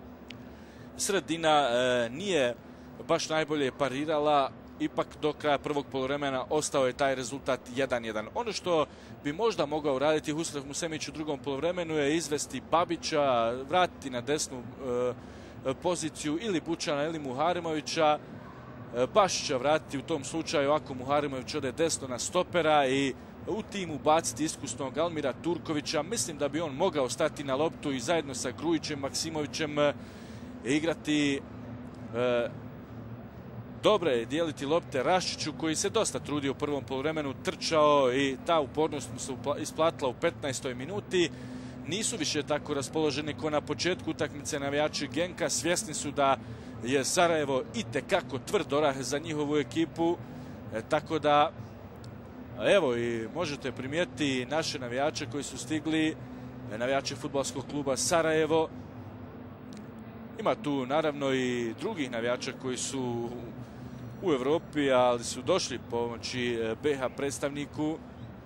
Sredina e, nije baš najbolje parirala. Ipak do kraja prvog poluvremena ostao je taj rezultat jedan jedan. Ono što bi možda mogao uraditi Husref Musemić u drugom poluvremenu je izvesti Babića, vratiti na desnu e, poziciju ili Bučana ili Muharimovića. E, baš će vratiti u tom slučaju ako Muharimović ode desno na stopera i u timu baciti iskusnog Almira Turkovića. Mislim da bi on mogao stati na loptu i zajedno sa Grujićem, Maksimovićem e, igrati e, dobro je dijeliti lopte Raščiću koji se dosta trudio u prvom poluvremenu, trčao i ta upornost mu se isplatila u petnaestoj minuti. nisu više tako raspoloženi kao na početku utakmice. Navijači Genka svjesni su da je Sarajevo itekako tvrd orah za njihovu ekipu, e, tako da evo i možete primijetiti naše navijače koji su stigli, navijače fudbalskog kluba Sarajevo. Ima tu naravno i drugih navijača koji su u Evropi, ali su došli pomoći B H predstavniku.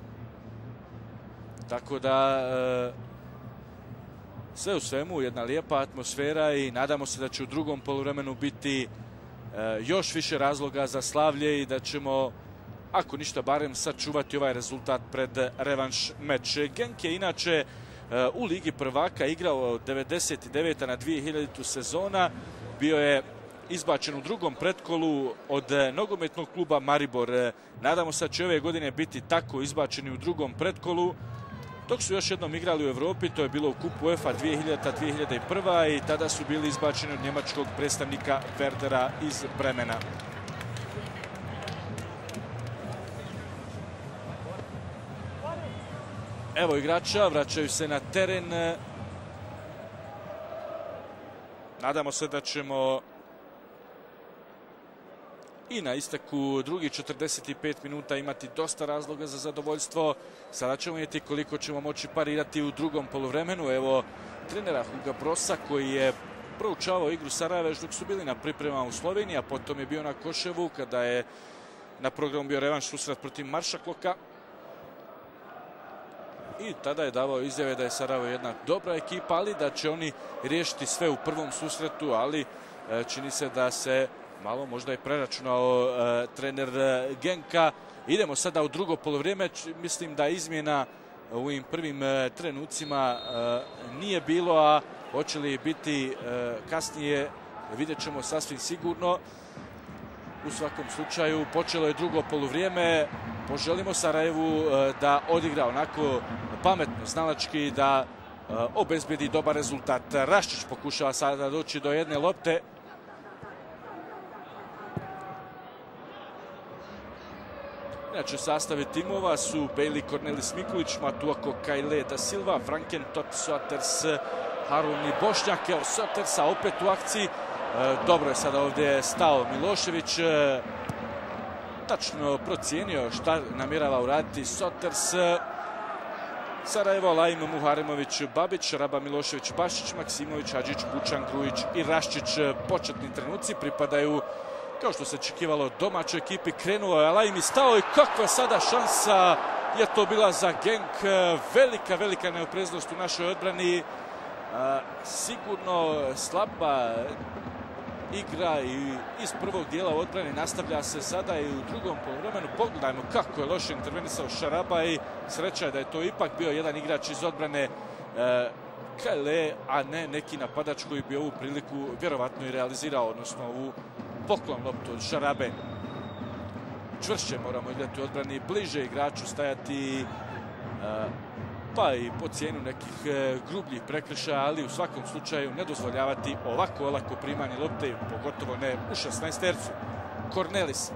Tako da sve u svemu jedna lijepa atmosfera i nadamo se da će u drugom poluvremenu biti još više razloga za slavlje i da ćemo, ako ništa, barem sačuvati ovaj rezultat pred revanš meč. Genk je inače u Ligi prvaka igrao od devedeset devete na dvije hiljadite sezona. Bio je izbačen u drugom pretkolu od nogometnog kluba Maribor. Nadamo se da će ove godine biti tako izbačeni u drugom pretkolu. Dok su još jednom igrali u Evropi, to je bilo u kupu UEFA dvije hiljadite dvije hiljadite prva. i tada su bili izbačeni od njemačkog predstavnika Werdera iz Bremena. Evo igrača, vraćaju se na teren. Nadamo se da ćemo i na isteku drugih četrdeset pet minuta imati dosta razloga za zadovoljstvo. Sada ćemo vidjeti koliko ćemo moći parirati u drugom poluvremenu. Evo trenera Huga Brosa koji je proučavao igru Sarajeva još dok su bili na pripremama u Sloveniji, a potom je bio na Koševu kada je na programu bio revanš susret protiv Maršakloka. I tada je davao izjave da je Sarajevo jedna dobra ekipa, ali da će oni riješiti sve u prvom susretu, ali čini se da se malo možda je preračunao e, trener Genka. Idemo sada u drugo polovrijeme. Mislim da izmjena u ovim prvim e, trenucima e, nije bilo, a hoće li biti e, kasnije vidjet ćemo sasvim sigurno. U svakom slučaju počelo je drugo polovrijeme. Poželimo Sarajevu e, da odigra onako pametno, znalački, da e, obezbedi dobar rezultat. Raščić pokušava sada doći do jedne lopte. Inače, sastavi timova su Bejli, Kornelis Mikulić, Matuako, Kajle, Da Silva, Franken, Tot, Soters, Harun i Bošnjak. Evo Sotersa opet u akciji. E, dobro je sada ovdje stao Milošević. E, tačno procijenio šta namjerava uraditi Soters. Sarajevo, Lajim, Muharemović, Babić, Raba, Milošević, Bašić, Maksimović, Hadžić, Bučan, Grujić i Raščić. Početni trenuci pripadaju, kao što se očekivalo, domaćoj ekipi. Krenuo je Alajim i stao, i kakva sada šansa je to bila za Genk. Velika, velika neopreznost u našoj odbrani. Sigurno slaba igra i iz prvog dijela odbrane nastavlja se sada i u drugom poluvremenu. Pogledajmo kako je loše intervenisao Šaraba i sreća je da je to ipak bio jedan igrač iz odbrane Kale, a ne neki napadač koji bi ovu priliku vjerovatno i realizirao, odnosno ovu poklon loptu od Šarabe. Čvršće moramo igrati u odbrani, bliže igraču stajati, pa i po cijenu nekih grubljih prekršaja, ali u svakom slučaju ne dozvoljavati ovako olako primanje lopte, pogotovo ne u šesnaestercu. Kornelis.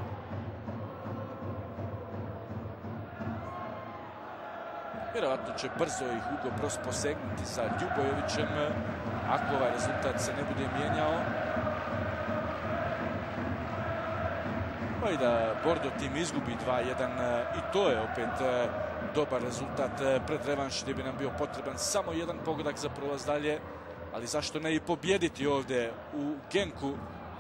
Vjerovatno će brzo i Hugo Bros posegnuti za Ljubojevićem ako ovaj rezultat se ne bude mijenjao. Pa i da Bordo tim izgubi dva jedan i to je opet dobar rezultat pred revanš gdje bi nam bio potreban samo jedan pogodak za prolaz dalje, ali zašto ne i pobjediti ovdje u Genku.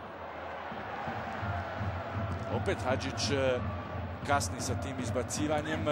Opet Hadžić kasni sa tim izbacivanjem.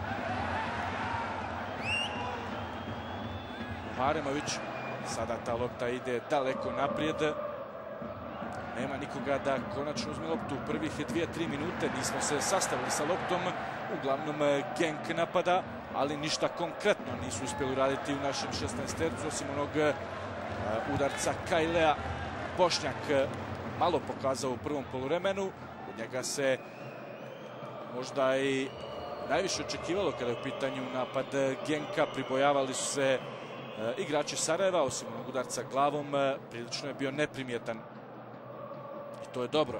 Muharemović, sada ta lopta ide daleko naprijed. Nema nikoga da konačno uzme loptu u prvih dvije tri minute. Nismo se sastavili sa loptom. Uglavnom Genk napada, ali ništa konkretno nisu uspjeli uraditi u našem šesnaestercu, osim onog udarca Kajlea. Bošnjak malo pokazao u prvom poluvremenu. Od njega se možda i najviše očekivalo kada je u pitanju napad Genka. Pribojavali su se igrači Sarajeva, osim onog udarca glavom. Prilično je bio neprimjetan. I to je dobro.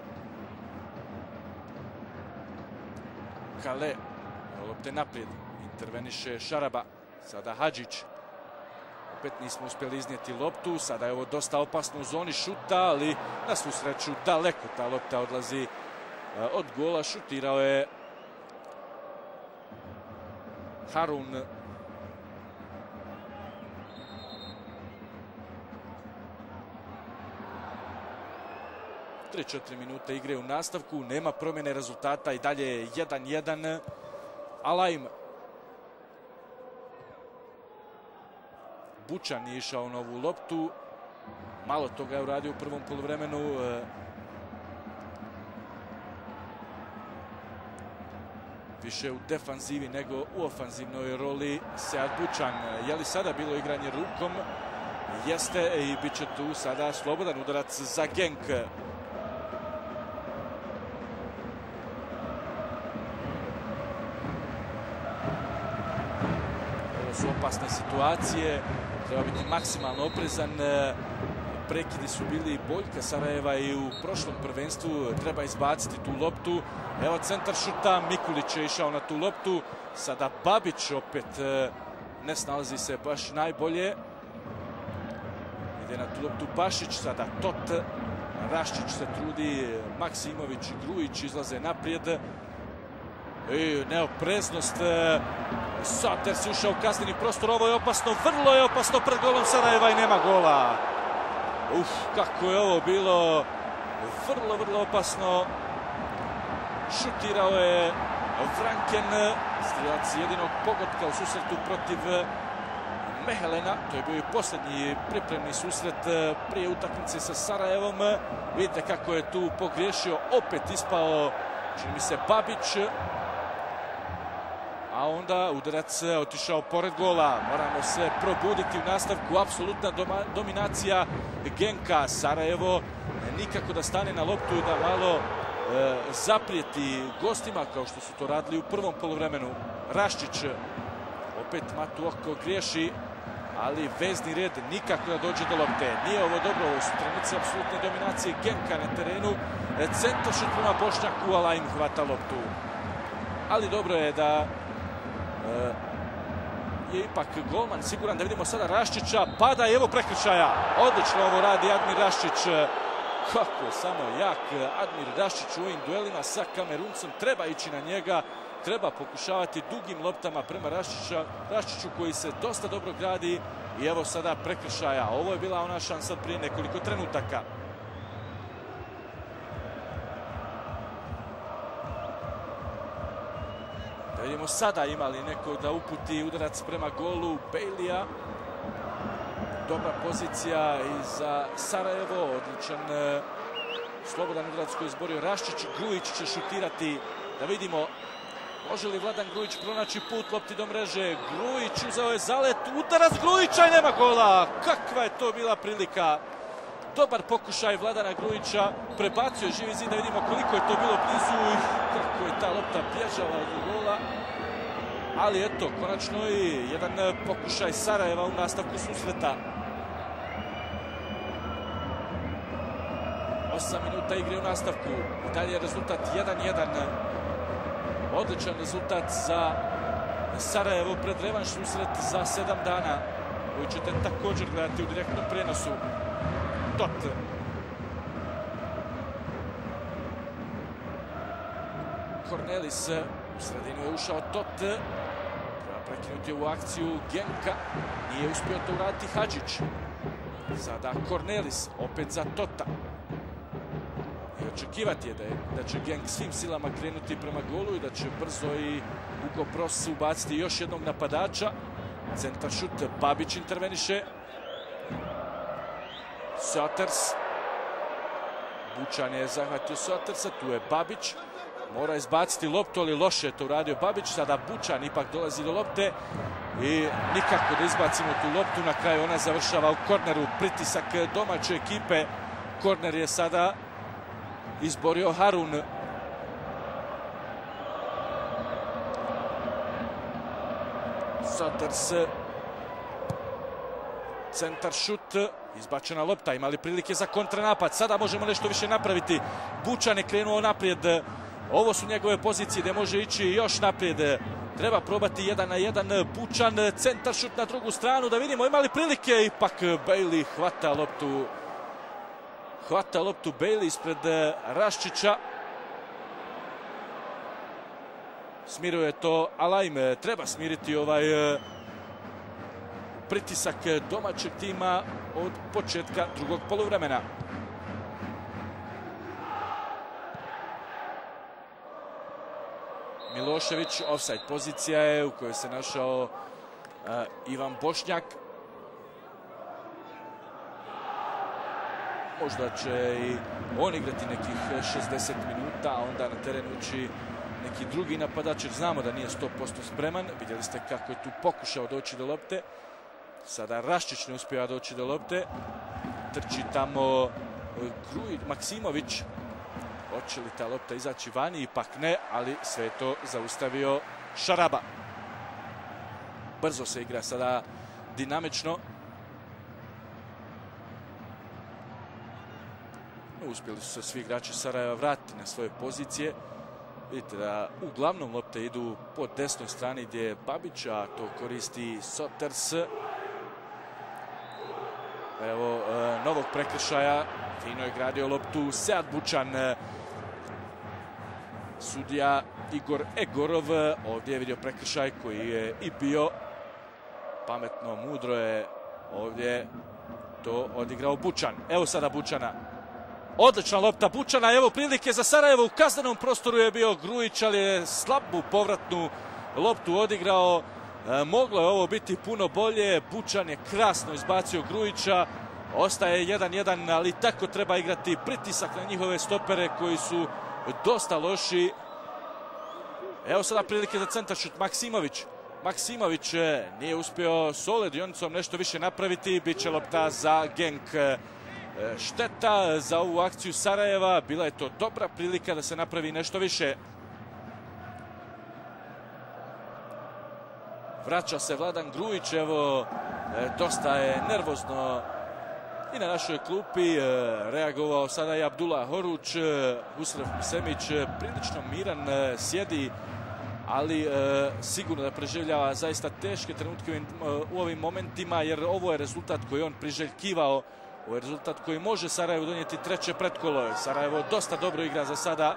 Kale, lopte naprijed. interveniše Šaraba. Sada Hadžić. Opet nismo uspjeli iznijeti loptu. Sada je ovo dosta opasno u zoni šuta, ali na svu sreću daleko ta lopta odlazi od gola. Šutirao je Harun. tri četiri minute igre u nastavku, nema promjene rezultata i dalje jedan jedan. Alajm. Bučan je išao na ovu loptu. Malo toga je uradio u prvom poluvremenu. Više u defanzivi nego u ofanzivnoj roli Sead Bučan. Je li sada bilo igranje rukom? Jeste i bit će tu sada slobodan udarac za Genk. Ovo su opasne situacije. Treba biti maksimalno oprezan. Prekidi su bili boljka Sarajeva i u prošlom prvenstvu. Treba izbaciti tu loptu. Evo centar šuta. Mikulić je išao na tu loptu. Sada Babić opet ne snalazi se baš najbolje. Ide na tu loptu Bašić. Sada Tot. Raščić se trudi. Maksimović i Grujić izlaze naprijed. I neopreznost. Soters je ušao u kazneni prostor. Ovo je opasno. Vrlo je opasno pred golom Sarajeva i nema gola. Uf, kako je ovo bilo vrlo, vrlo opasno. Šutirao je Vranken, strilac jedinog pogotka u susretu protiv Mehelena. To je bio i posljednji pripremni susret prije utakmice sa Sarajevom. Vidite kako je tu pogriješio, opet ispao, čini mi se, Babić. A onda udarac otišao pored gola. Moramo se probuditi u nastavku. Apsolutna dominacija Genka. Sarajevo nikako da stane na loptu i da malo e, zaprijeti gostima kao što su to radili u prvom poluvremenu. Raščić opet Matuoko griješi, ali vezni red nikako da dođe do lopte. Nije ovo dobro, ovo su trenuci apsolutne dominacije Genka na terenu. E, centar šut prema Bošnjaku, Alajm hvata loptu. Ali dobro je da je ipak golman siguran. Da vidimo sada Raščića, pada i evo prekršaja. Odlično ovo radi Admir Raščić. Kako je samo jak Admir Raščić u ovim duelima sa Kameruncem. Treba ići na njega, treba pokušavati dugim loptama prema Raščića, Raščiću koji se dosta dobro gradi. I evo sada prekršaja. Ovo je bila ona šansa prije nekoliko trenutaka. Da vidimo sada ima li neko da uputi udarac prema golu Bejlija. Dobra pozicija i za Sarajevo. Odličan slobodan udarac koji je izborio Raščić. Grujić će šutirati. Da vidimo može li Vladan Grujić pronaći put lopti do mreže. Grujić uzeo je zalet. Udarac Grujića i nema gola. Kakva je to bila prilika. Dobar pokušaj Vladana Grujića. Prebacio je živi zid, da vidimo koliko je to bilo blizu. Kako je ta lopta bježala od gola. Ali eto, konačno i jedan pokušaj Sarajeva u nastavku susreta. osam minuta igre u nastavku. I dalje je rezultat jedan jedan. Odličan rezultat za Sarajevo pred revanš susret za sedam dana. Koji ćete također gledati u direktnom prenosu. Tot. Kornelis. U sredinu je ušao Tot. Treba prekinuti ovu akciju Genka. Nije uspio to uraditi Hadžić. Sada Kornelis. Opet za Tota. I očekivati je da, je da će Genk svim silama krenuti prema golu i da će brzo i Ugo Pros ubaciti još jednog napadača. Centar šut. Babić interveniše. Soters. Bučan je zahvatio Sotersa. Tu je Babić. Mora izbaciti loptu, ali loše je to uradio Babić. Sada Bučan ipak dolazi do lopte. I nikako da izbacimo tu loptu. Na kraju ona završava u korneru. Pritisak domaće ekipe. Korner je sada izborio Harun. Soters. Centar šut. Izbačena lopta. Imali prilike za kontranapad. Sada možemo nešto više napraviti. Bučan je krenuo naprijed. Ovo su njegove pozicije gdje može ići još naprijed. Treba probati jedan na jedan. Bučan, centar šut na drugu stranu, da vidimo ima li prilike. Ipak Bailey hvata loptu. Hvata loptu Bailey ispred Raščića. Smiruje to Alajme. Treba smiriti ovaj pritisak domaćeg tima od početka drugog poluvremena. Milošević, ofsajd pozicija je u kojoj se našao uh, Ivan Bošnjak. Možda će i on igrati nekih šezdeset minuta, a onda na teren ući neki drugi napadač, jer znamo da nije sto posto spreman. Vidjeli ste kako je tu pokušao doći do lopte. Sada Raščić ne uspijeva doći do lopte. Trči tamo Grujić, Maksimović. Hoće li ta lopta izaći vani? Ipak ne, ali sve je to zaustavio Šaraba. Brzo se igra sada, dinamično. Uspjeli su se svi igrači Sarajeva vratiti na svoje pozicije. Vidite da uglavnom lopte idu po desnoj strani gdje je Babić, a to koristi Soters. Evo novog prekršaja. Fino je gradio loptu Sead Bučan. Sudija Igor Egorov ovdje je vidio prekršaj koji je i bio. Pametno, mudro je ovdje to odigrao Bučan. Evo sada Bučana. Odlična lopta Bučana. Evo prilike za Sarajevo. U kaznenom prostoru je bio Grujić, ali je slabu povratnu loptu odigrao. E, moglo je ovo biti puno bolje. Bučan je krasno izbacio Grujića. Ostaje jedan jedan, ali tako treba igrati. Pritisak na njihove stopere koji su dosta loši. Evo sada prilike za centaršut. Maksimović. Maksimović nije uspio s Oledionicom nešto više napraviti. Biće lopta za Genk. Šteta za ovu akciju Sarajeva. Bila je to dobra prilika da se napravi nešto više. Vraća se Vladan Grujić. Evo, dosta je nervozno i na našoj klupi. Reagovao sada i Abdullah Horuć. Husrev Semić prilično miran sjedi, ali sigurno da preživljava zaista teške trenutke u ovim momentima, jer ovo je rezultat koji on priželjkivao. Ovo je rezultat koji može Sarajevo donijeti treće pretkolo. Sarajevo dosta dobro igra za sada.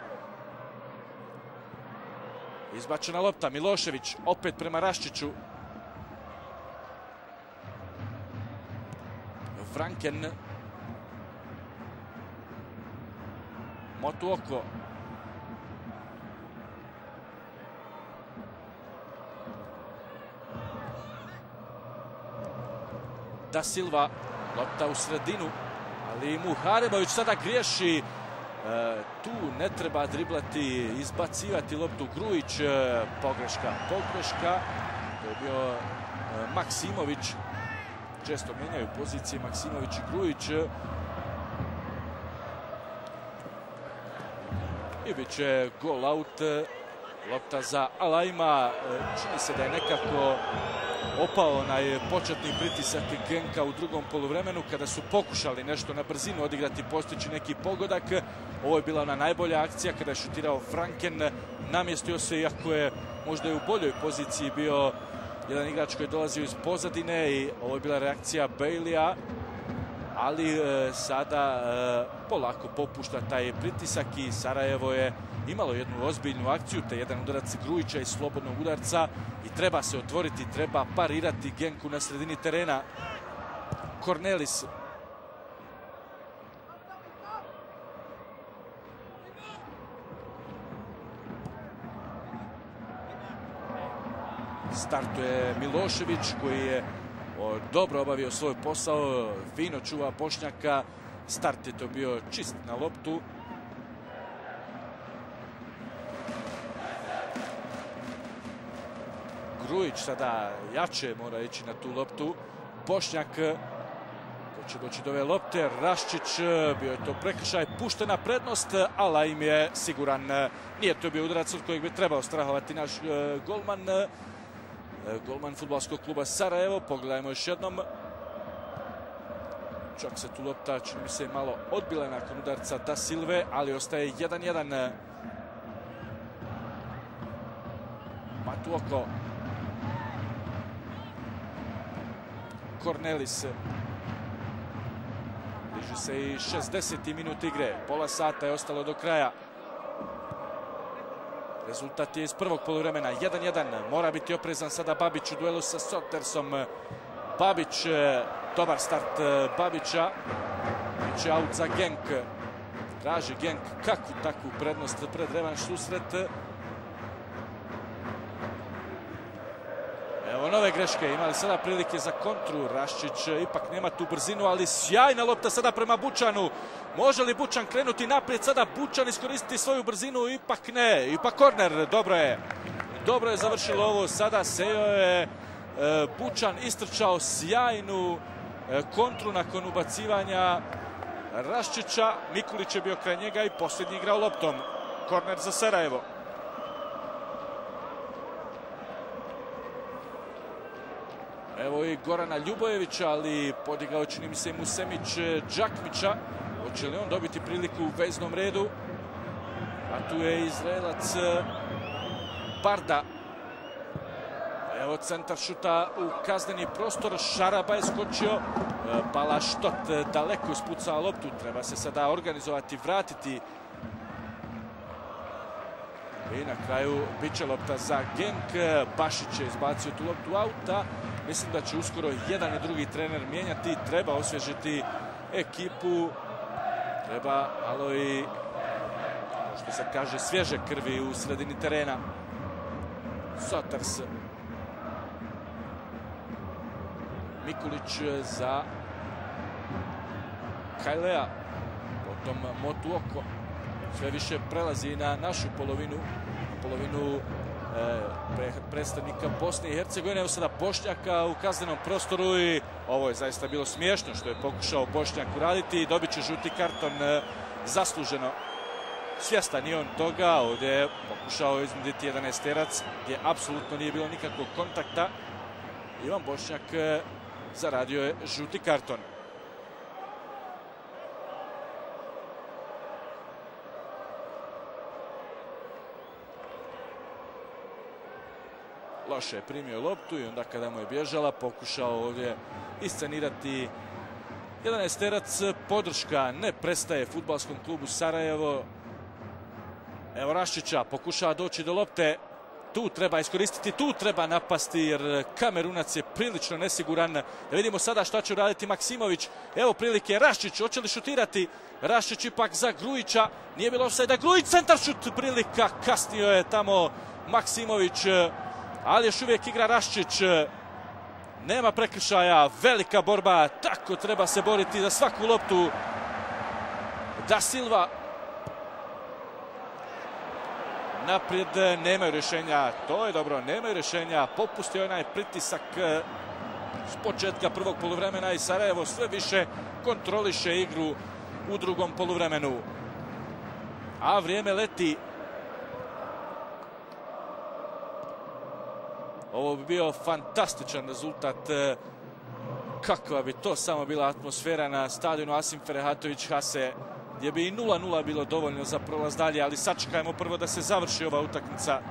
Izbačena lopta. Milošević opet prema Raščiću. Franken. Motuoko. Da Silva. Lopta u sredinu, ali Muharebović sada griješi. E, tu ne treba driblati, izbacivati loptu. Grujić, e, pogreška, pogreška. To je bio e, Maksimović. Često mijenjaju pozicije Maksimović i Grujić. I bit će gol out. Lopta za Alajma. E, čini se da je nekako opao onaj početni pritisak Genka u drugom poluvremenu kada su pokušali nešto na brzinu odigrati, postići neki pogodak. Ovo je bila ona najbolja akcija kada je šutirao Franken. Namjestio se, iako je možda i u boljoj poziciji bio jedan igrač koji je dolazio iz pozadine, i ovo je bila reakcija Baileya, ali e, sada e, polako popušta taj pritisak i Sarajevo je imalo jednu ozbiljnu akciju, te jedan udarac Grujića iz slobodnog udarca, i treba se otvoriti, treba parirati Genku na sredini terena. Kornelis. Startuje Milošević koji je dobro obavio svoj posao, fino čuva Bošnjaka. Start je to bio čist na loptu. Grujić sada jače mora ići na tu loptu. Bošnjak, ko će doći do ove lopte. Raščić, bio je to prekršaj, puštena prednost, Alajm je siguran. Nije to bio udarac od kojeg bi trebao strahovati naš golman. Golman fudbalskog kluba Sarajevo. Pogledajmo još jednom. Čak se tu lopta, čini mi se, malo odbila nakon udarca Da Silve, ali ostaje jedan jedan. Motuoko. Kornelis. Bliži se i šesdeseti minut igre. Pola sata je ostalo do kraja. Rezultat je iz prvog poluvremena. jedan jedan. Mora biti oprezan sada Babić u duelu sa Sotersom. Babić, dobar start Babića. Biće aut za Genk. Traži Genk kakvu takvu prednost pred revanš susret. Evo nove greške, imali sada prilike za kontru. Raščić ipak nema tu brzinu, ali sjajna lopta sada prema Bučanu. Može li Bučan krenuti naprijed? Sada Bučan iskoristiti svoju brzinu, ipak ne. Ipak korner, dobro je. Dobro je završilo ovo, sada Sejo je Bučan istrčao sjajnu kontru nakon ubacivanja Raščića. Mikulić je bio kraj njega i posljednji igrao loptom. Korner za Sarajevo. Evo i Gorana Ljubojevića, ali podigao čini mi se i Musemić Džakmića. Hoće li on dobiti priliku u veznom redu? A tu je Izraelac Barda. Evo centar šuta u kazneni prostor. Šaraba je skočio. Balaštot daleko ispucao loptu. Treba se sada organizovati, vratiti. I na kraju bit će lopta za Genk. Bašić je izbacio tu loptu auta. Mislim da će uskoro jedan i drugi trener mijenjati. Treba osvježiti ekipu. Treba malo i, što se kaže, svježe krvi u sredini terena. Soters. Mikulić za Kajlea. Potom Motuoko. Sve više prelazi na našu polovinu. Polovinu predstavnika Bosne i Hercegovine. Evo sada Bošnjaka u kaznenom prostoru i ovo je zaista bilo smiješno što je pokušao Bošnjak uraditi. Dobit će žuti karton zasluženo. Svjestan je on toga. Ovdje je pokušao iznuditi jedanaesterac gdje apsolutno nije bilo nikakvog kontakta. Ivan Bošnjak zaradio je žuti karton. Loše je primio loptu i onda kada mu je bježala pokušao ovdje iscenirati jedanaesterac. Podrška ne prestaje fudbalskom klubu Sarajevo. Evo Raščića, pokušava doći do lopte. Tu treba iskoristiti, tu treba napasti jer Kamerunac je prilično nesiguran. Da vidimo sada šta će uraditi Maksimović. Evo prilike, Raščić, hoće li šutirati? Raščić ipak za Grujića. Nije bilo ofsajda, Grujić, centar šut, prilika, kasnio je tamo Maksimović. Ali još uvijek igra Raščić. Nema prekršaja, velika borba, tako treba se boriti za svaku loptu. Da Silva. Naprijed nemaju rješenja, to je dobro, nemaju rješenja. Popustio je onaj pritisak s početka prvog poluvremena i Sarajevo sve više kontroliše igru u drugom poluvremenu. A vrijeme leti. Ovo bi bio fantastičan rezultat. Kakva bi to samo bila atmosfera na stadionu Asim Ferehatović Hase, gdje bi i nula nula bilo dovoljno za prolaz dalje, ali sačekajmo prvo da se završi ova utakmica.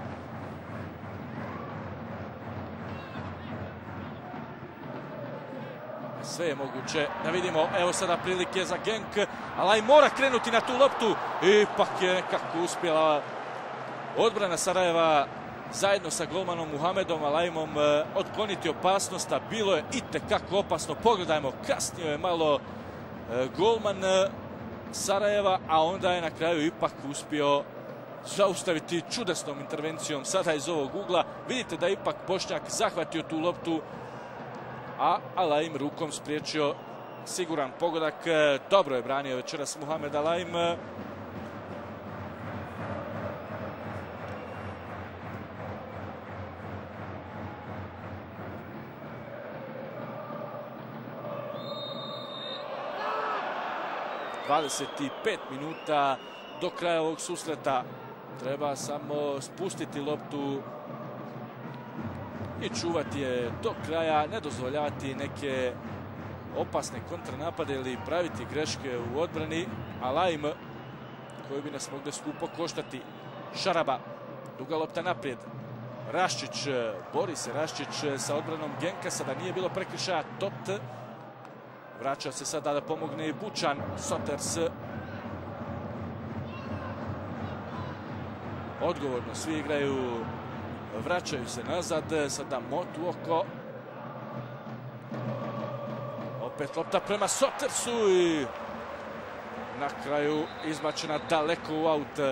Sve je moguće. Da vidimo, evo sada prilike za Genk. Alaj mora krenuti na tu loptu. Ipak je nekako uspjela odbrana Sarajeva zajedno sa golmanom Muhamedom Alajmom otkloniti opasnost, a bilo je itekako opasno. Pogledajmo, kasnio je malo golman Sarajeva, a onda je na kraju ipak uspio zaustaviti čudesnom intervencijom sada iz ovog ugla. Vidite da je ipak Bošnjak zahvatio tu loptu, a Alajm rukom spriječio siguran pogodak. Dobro je branio večeras Muhamed Alajm. dvadeset pet minuta do kraja ovog susreta. Treba samo spustiti loptu i čuvati je do kraja, ne dozvoljavati neke opasne kontranapade ili praviti greške u odbrani. Alajm, koji bi nas mogli skupo koštati. Šaraba, duga lopta naprijed. Raščić, bori se Raščić sa odbranom Genka, sada nije bilo prekršaja. Tot vraća se sada da pomogne i Bučan. Soters odgovorno svi igraju, vraćaju se nazad, sada Mot u oko. Opet lopta prema Sotersu i na kraju izbačena daleko u aut.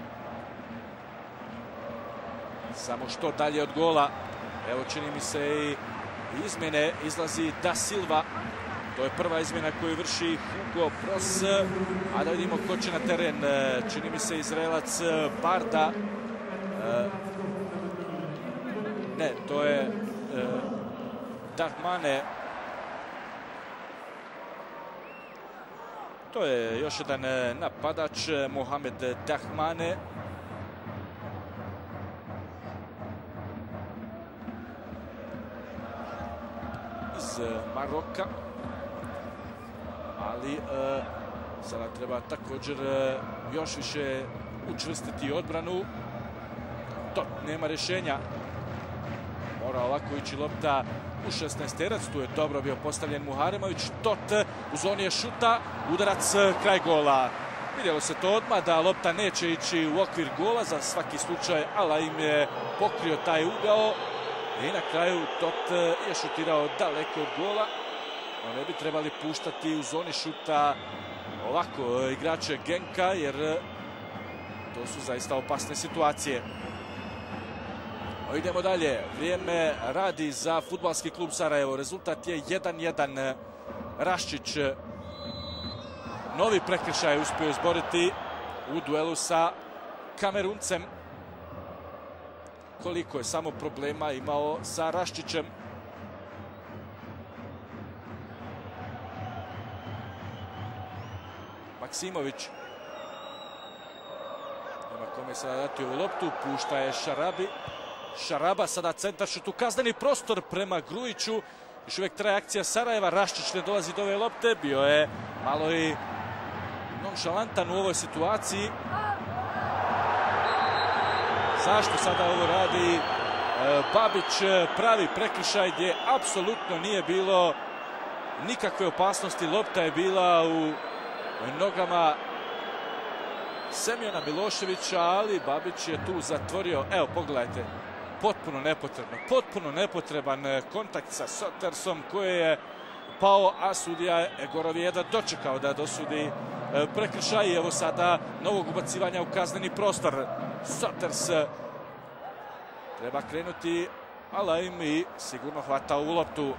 Samo što dalje od gola. Evo čini mi se i izmjene, izlazi Da Silva. To je prva izmjena koju vrši Hugo Pros. A da vidimo ko će na teren. Čini mi se Izraelac Barda. Ne, to je Dahmane. To je još jedan napadač, Mohamed Dahmane. Iz Maroka. Ali e, sada treba također e, još više učvrstiti odbranu. To nema rješenja. Mora ovako ići lopta u šesnaesterac. Tu je dobro bio postavljen Muharemović. Tot u zoni je šuta. Udarac kraj gola. Vidjelo se to odmah da lopta neće ići u okvir gola za svaki slučaj. Ala im je pokrio taj ugao. I na kraju Tot je šutirao daleko od gola. No, ne bi trebali puštati u zoni šuta ovako igrače Genka, jer to su zaista opasne situacije. O, idemo dalje. Vrijeme radi za fudbalski klub Sarajevo. Rezultat je jedan jedan. Raščić novi prekršaj uspio izboriti u duelu sa Kameruncem. Koliko je samo problema imao sa Raščićem. Maksimović. Nema kome sada dati ovu loptu. Pušta je Šarabi. Šaraba sada centar šut u kazneni prostor prema Grujiću. Još uvijek traje akcija Sarajeva. Raščić ne dolazi do ove lopte. Bio je malo i nonšalantan u ovoj situaciji. Zašto sada ovo radi? Babić pravi prekršaj gdje apsolutno nije bilo nikakve opasnosti. Lopta je bila u nogama Semjona Miloševića, ali Babić je tu zatvorio. Evo, pogledajte, potpuno nepotrebno, potpuno nepotreban kontakt sa Sotersom koji je pao, a sudija Egorov je jedva dočekao da dosudi prekršaj. Evo sada novog ubacivanja u kazneni prostor. Soters treba krenuti, ali im i sigurno hvata ovu loptu.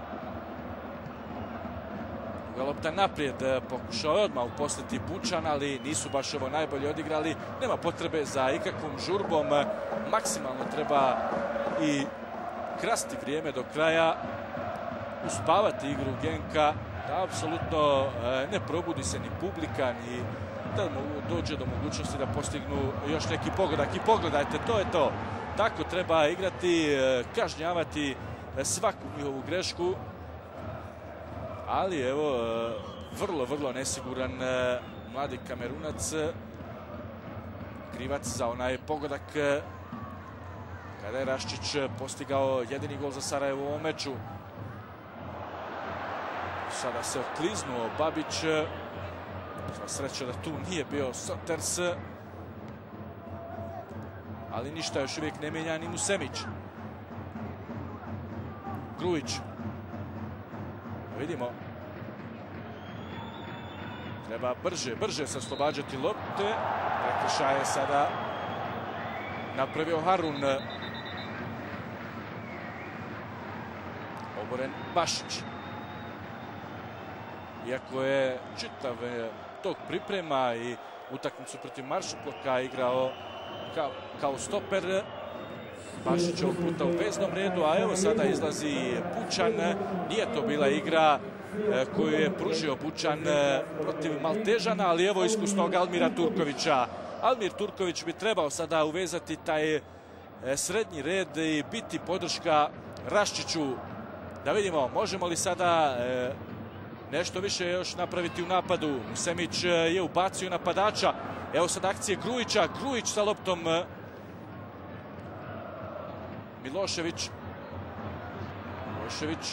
Lopta naprijed, pokušao je odmah uposliti Bučan, ali nisu baš ovo najbolje odigrali. Nema potrebe za ikakvom žurbom, maksimalno treba i krasti vrijeme do kraja, uspavati igru Genka, da apsolutno ne probudi se ni publika, ni da dođe do mogućnosti da postignu još neki pogodak. I pogledajte, to je to. Tako treba igrati, kažnjavati svaku njihovu grešku. Ali evo, vrlo, vrlo nesiguran mladi Kamerunac. Krivac za onaj pogodak kada je Raščić postigao jedini gol za Sarajevo u ovom meču. Sada se okliznuo Babić. Sva sreća da tu nije bio Soters. Ali ništa još uvijek ne mijenja ni Musemić. Grujić. Vidimo. Treba brže, brže se oslobađati lopte. Prekršaj je sada napravio Harun. Oboren Bašić. Iako je čitav tog priprema i utakmicu protiv Maršuploka igrao kao, kao stoper. Bašić ovog puta u veznom redu, a evo sada izlazi Bučan. Nije to bila igra koju je pružio Bučan protiv Maltežana, ali evo iskusnog Almira Turkovića. Almir Turković bi trebao sada uvezati taj srednji red i biti podrška Raščiću. Da vidimo, možemo li sada nešto više još napraviti u napadu. Musemić je ubacio napadača. Evo sad akcije Grujića. Grujić sa loptom. Milošević. Milošević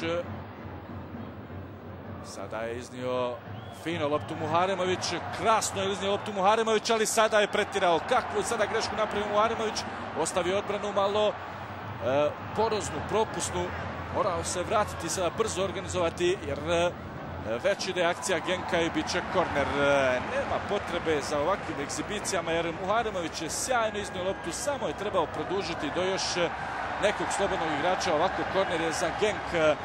sada je iznio fino loptu Muharemović, krasno je iznio loptu Muharemović, ali sada je pretirao. Kakvu je sada grešku napravio Muharemović, ostavio odbranu malo e, poroznu, propusnu. Morao se vratiti, sada brzo organizovati, jer e, već ide akcija Genka i bit će korner. E, nema potrebe za ovakvim egzibicijama, jer Muharemović je sjajno iznio loptu, samo je trebao produžiti do još nekog slobodnog igrača. Ovako korner je za Genk.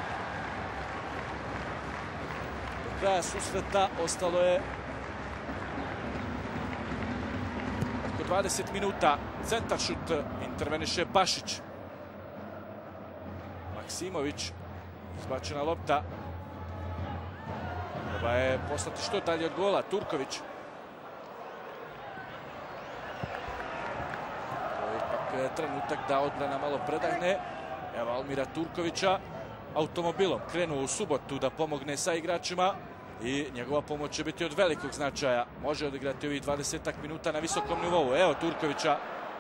Kraja susreta ostalo je oko dvadeset minuta. Centar šut, interveniše Bašić. Maksimović, izbačena lopta. Treba je poslati što dalje od gola. Turković. To je ipak trenutak da odbrana malo predahne. Evo Almira Turkovića. Automobilom krenuo u subotu da pomogne sa igračima i njegova pomoć će biti od velikog značaja. Može odigrati ovih dvadesetak minuta na visokom nivou. Evo Turkovića.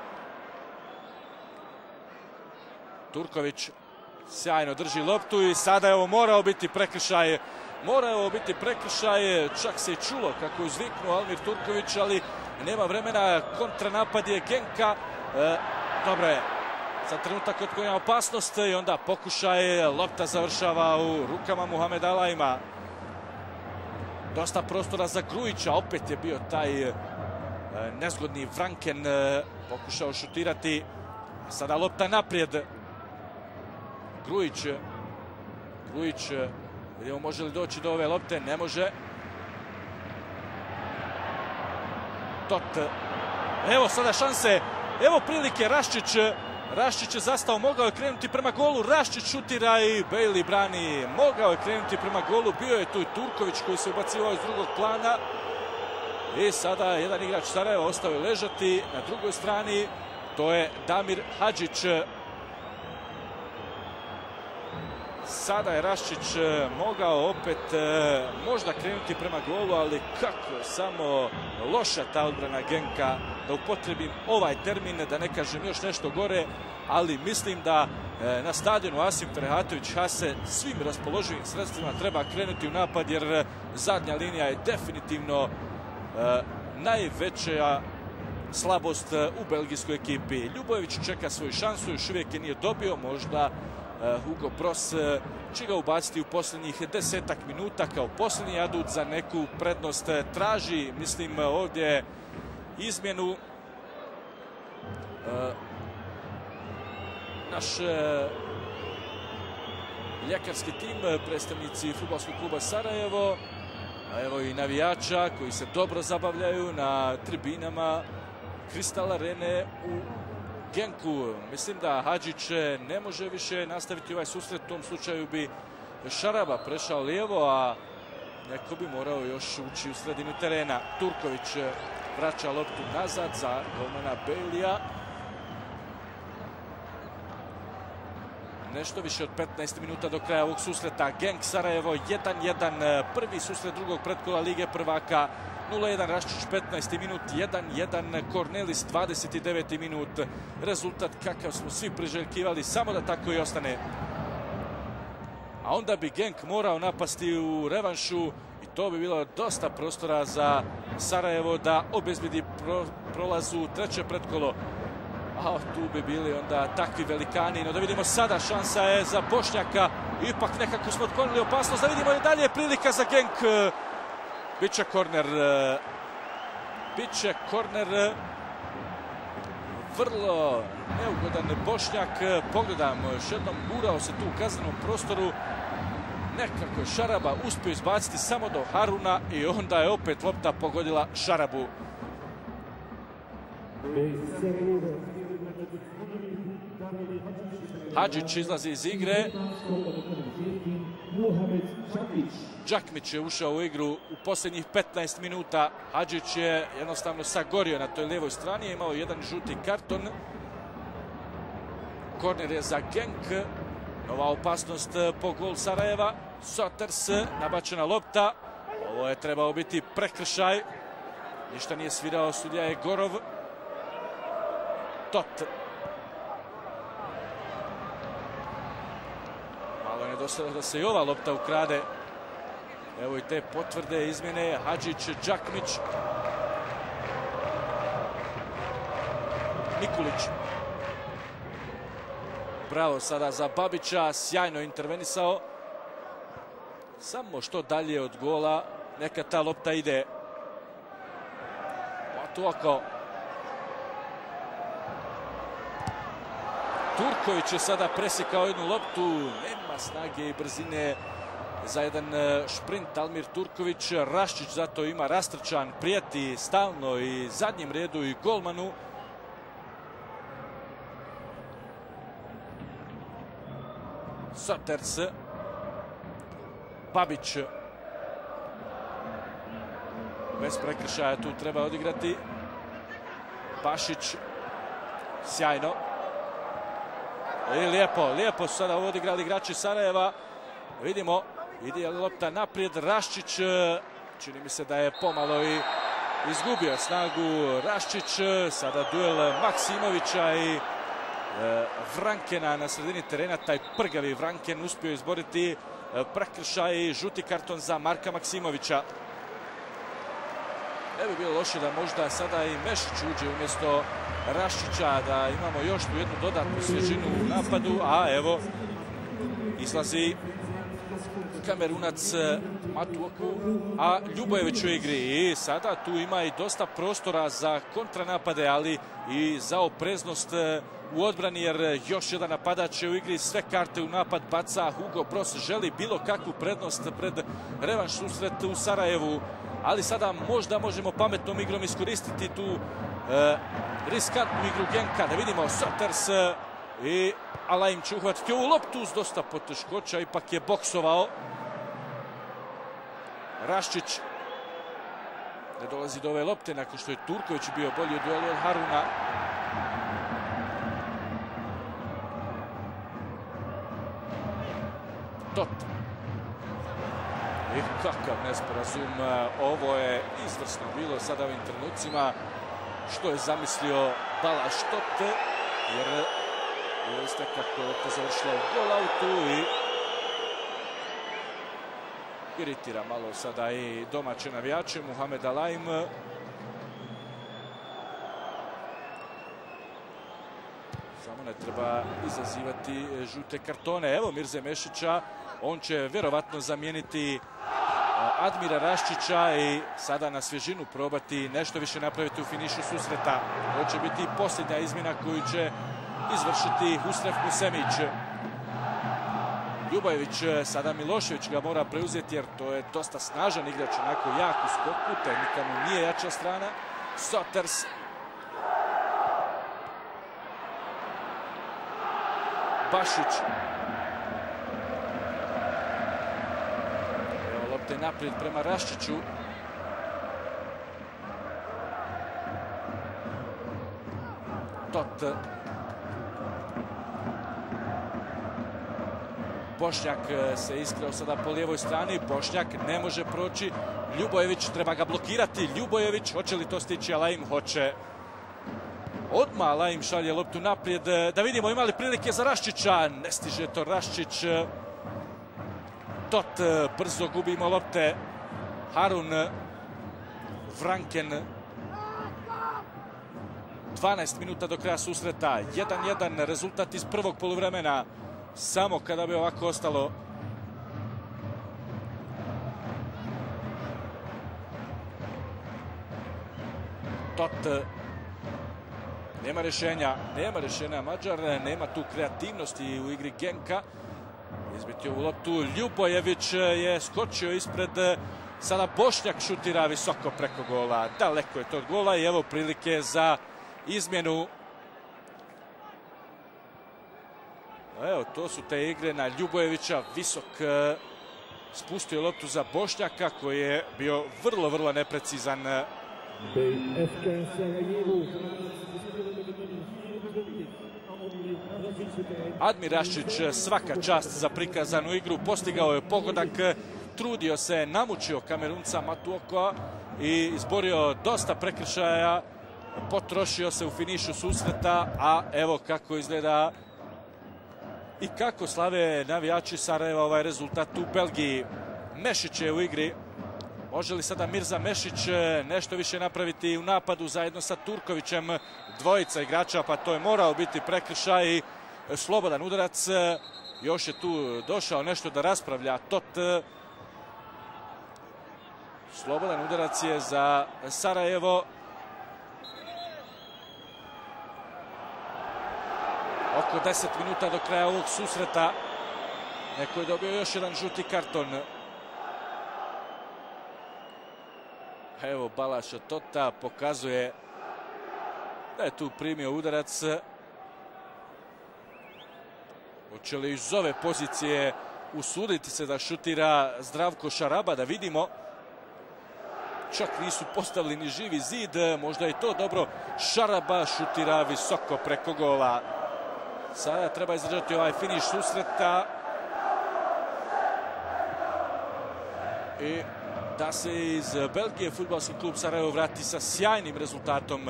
Turković sjajno drži loptu i sada je ovo morao biti prekršaj. Morao biti prekršaj, čak se i čulo kako je uzviknuo Almir Turković, ali nema vremena. Kontranapad je Genka. E, dobro je. Za trenutak otklanja opasnost i onda pokušaj, lopta završava u rukama Muhameda Alajma. Dosta prostora za Grujića, opet je bio taj e, nezgodni Franken, e, pokušao šutirati. Sada lopta naprijed. Grujić, Grujić, vidimo može li doći do ove lopte, ne može. Tot, evo sada šanse, evo prilike, Raščić. Raščić je zastao, mogao je krenuti prema golu, Raščić šutira i Bailey brani. Mogao je krenuti prema golu, bio je tu i Turković koji se ubacivao iz drugog plana. I sada jedan igrač Sarajeva ostao je ležati na drugoj strani, to je Damir Hadžić. Sada je Raščić mogao opet možda krenuti prema golu, ali kako je samo loša ta odbrana Genka, da upotrebim ovaj termin, da ne kažem još nešto gore, ali mislim da na stadionu Asim Ferhatović Hase svim raspoloživim sredstvima treba krenuti u napad, jer zadnja linija je definitivno najveća slabost u belgijskoj ekipi. Ljubojević čeka svoju šansu, još uvijek je nije dobio, možda Hugo Bross će ga ubaciti u posljednjih desetak minuta kao posljednji adut za neku prednost. Traži, mislim, ovdje izmjenu naš ljekarski tim, predstavnici fudbalskog kluba Sarajevo, a evo i navijača koji se dobro zabavljaju na tribinama Kristal Arene u Genku. Mislim da Hadžić ne može više nastaviti ovaj susret, u tom slučaju bi Šaraba prešao lijevo, a neko bi morao još ući u sredinu terena. Turković vraća loptu nazad za golmana Bailija. Nešto više od petnaest minuta do kraja ovog susreta. Genk Sarajevo jedan jedan, prvi susret drugog pretkola Lige prvaka. nula jedan Raščić petnaesti minut, jedan jedan Kornelis dvadeset deveti minut. Rezultat kakav smo svi priželjkivali, samo da tako i ostane. A onda bi Genk morao napasti u revanšu i to bi bilo dosta prostora za Sarajevo da obezbedi pro, prolaz u treće pretkolo. A tu bi bili onda takvi velikani. No da vidimo sada, šansa je za Bošnjaka. Ipak nekako smo otklonili opasnost. Da vidimo i dalje prilika za Genk. Biće korner. Biće korner. Vrlo neugodan Bošnjak. Pogledamo još jednom, gurao se tu u kaznenom prostoru. Nekako je Šaraba uspio izbaciti samo do Haruna i onda je opet lopta pogodila Šarabu. Hadžić izlazi iz igre. Džakmić je ušao u igru u posljednjih petnaest minuta. Hadžić je jednostavno sagorio na toj lijevoj strani, je imao jedan žuti karton. Korner je za Genk. Nova opasnost po gol Sarajeva. Soters, nabačena lopta. Ovo je trebao biti prekršaj. Ništa nije svirao sudija je Gorov. Tot. do sada da se i ova lopta ukrade. Evo i te potvrde, izmjene. Hadžić, Đakmić. Mikulić. Bravo sada za Babića, sjajno intervenisao. Samo što dalje od gola, neka ta lopta ide. Matuoko. Turković je sada presjekao jednu loptu, nema snage i brzine za jedan šprint. Almir Turković, Raščić zato ima rastrčan, prijeti stalno i zadnjem redu i golmanu. Soters. Babić. Bez prekršaja tu treba odigrati. Pašić. Sjajno. I lijepo, lijepo su sada ovo odigrali igrači Sarajeva. Vidimo, ide lopta naprijed. Raščić, čini mi se da je pomalo i izgubio snagu Raščić. Sada duel Maksimovića i Vrankena na sredini terena. Taj prgavi Vranken uspio izboriti prekršaj i žuti karton za Marka Maksimovića. Ne bi bilo loše da možda sada i Mešić uđe umjesto Raščića, da imamo još tu jednu dodatnu svježinu u napadu, a evo izlazi Kamerunac Matuoku, a Ljubojević u igri. I sada tu ima i dosta prostora za kontranapade, ali i za opreznost u odbrani, jer još jedan napadač je u igri. Sve karte u napad baca Hugo Broz, želi bilo kakvu prednost pred revanš susret u Sarajevu. Ali sada možda možemo pametnom igrom iskoristiti tu e, riskantnu igru Genka. Da vidimo Soters e, i Alaim će uhvatiti ovu loptu uz dosta poteškoća, ipak je boksovao. Raščić ne dolazi do ove lopte nakon što je Turković bio bolji u duelu od Haruna. Tot. I kakav nesporazum, ovo je izvrsno bilo sada ovim trenucima što je zamislio Balaš Tot, jer jeste kako je to završilo u golautu i iritira malo sada i domaće navijače. Muhamed Alaim. Samo ne treba izazivati žute kartone. Evo Mirze Mešića, on će vjerovatno zamijeniti Admira Raščića i sada na svježinu probati nešto više napraviti u finišu susreta. Ovo će biti posljednja izmjena koju će izvršiti Husrev Kusemić. Ljubojević, sada Milošević ga mora preuzeti jer to je dosta snažan igrač, onako jak u skoku, tehnika mu nije jača strana. Soters. Bašić. Evo lopte naprijed prema Raščiću. Tot. Bošnjak se iskrao sada po lijevoj strani. Bošnjak ne može proći. Ljubojević, treba ga blokirati. Ljubojević, hoće li to stići Alaim? Hoće. Odmah Alaim šalje loptu naprijed. Da vidimo ima li prilike za Raščića. Ne stiže to Raščić. Tot, brzo gubimo lopte. Harun. Vranken. dvanaest minuta do kraja susreta. jedan jedan rezultat iz prvog poluvremena. Samo kada bi ovako ostalo. Tot. Nema rješenja. Nema rješenja Mađar. Nema tu kreativnosti u igri Genka. Izbiti ovu loptu. Ljubojević je skočio ispred. Sada Bošnjak šutira visoko preko gola. Daleko je to od gola i evo prilike za izmjenu. Evo, to su te igre na Ljubojevića. Visok spustio loptu za Bošnjaka koji je bio vrlo, vrlo neprecizan. F K Sarajevo. Admir Raščić, svaka čast za prikazanu igru. Postigao je pogodak, trudio se, namučio Kamerunca Matuokoa i izborio dosta prekršaja. Potrošio se u finišu susreta, a evo kako izgleda i kako slave navijači Sarajeva ovaj rezultat u Belgiji. Mešić je u igri. Može li sada Mirza Mešić nešto više napraviti u napadu zajedno sa Turkovićem? Dvojica igrača, pa to je morao biti prekršaj. Slobodan udarac. Još je tu došao nešto da raspravlja Tot. Slobodan udarac je za Sarajevo. Oko deset minuta do kraja ovog susreta. Neko je dobio još jedan žuti karton. Evo Balaša Tota pokazuje da je tu primio udarac. Hoće li iz ove pozicije usuditi se da šutira Zdravko Šaraba, da vidimo. Čak nisu postavili ni živi zid, možda je to dobro. Šaraba šutira visoko preko gola. Sada treba izdržati ovaj finiš susreta. I da se iz Belgije fudbalski klub Sarajevo vrati sa sjajnim rezultatom.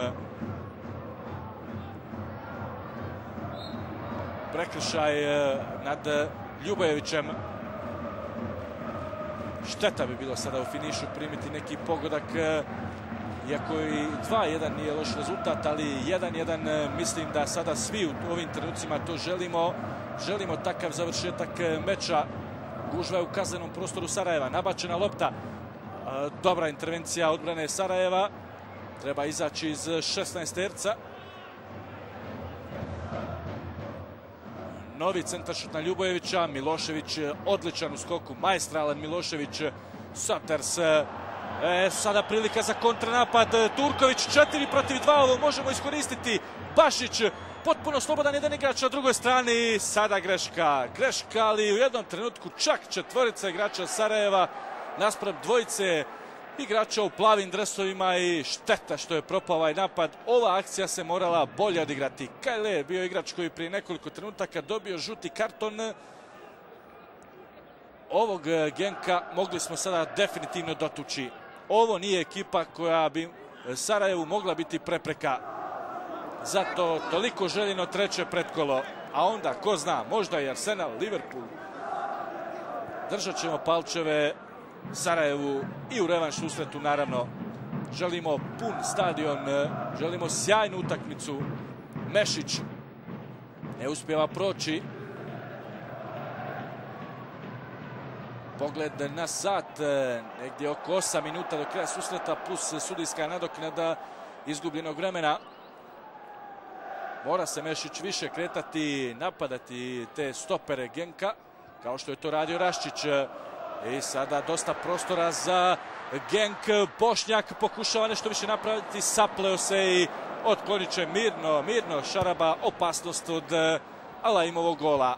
Prekršaj nad Ljubojevićem. Šteta bi bilo sada u finišu primiti neki pogodak. Iako i dva jedan nije loš rezultat, ali jedan jedan mislim da sada svi u ovim trenucima to želimo. Želimo takav završetak meča. Gužva je u kaznenom prostoru Sarajeva. Nabačena lopta. Dobra intervencija odbrane Sarajeva. Treba izaći iz šesnaesterca. Novi centaršut na Ljubojevića. Milošević odličan u skoku. Maestralan Milošević. Saters. E, sada prilika za kontranapad. Turković četiri protiv dva. Ovo možemo iskoristiti. Bašić potpuno slobodan jedan igrač na drugoj strani. Sada greška. Greška, ali u jednom trenutku čak četvorica igrača Sarajeva naspram dvojice igrača u plavim dresovima i šteta što je propao ovaj napad. Ova akcija se morala bolje odigrati. Kajle je bio igrač koji prije nekoliko trenutaka dobio žuti karton. Ovog Genka mogli smo sada definitivno dotući. Ovo nije ekipa koja bi Sarajevu mogla biti prepreka. Zato toliko željeno treće pretkolo. A onda, ko zna, možda i Arsenal, Liverpool. Držat ćemo palčeve Sarajevu i u revanš susretu, naravno. Želimo pun stadion, želimo sjajnu utakmicu. Mešić ne uspijeva proći. Pogled na sat, negdje oko osam minuta do kraja susreta plus sudijska nadoknada izgubljenog vremena. Mora se Mešić više kretati, napadati te stopere Genka, kao što je to radio Raščić. I sada dosta prostora za Genk. Bošnjak pokušava nešto više napraviti, sapleo se i otklonit će mirno, mirno Šaraba opasnost od Alaimovog gola.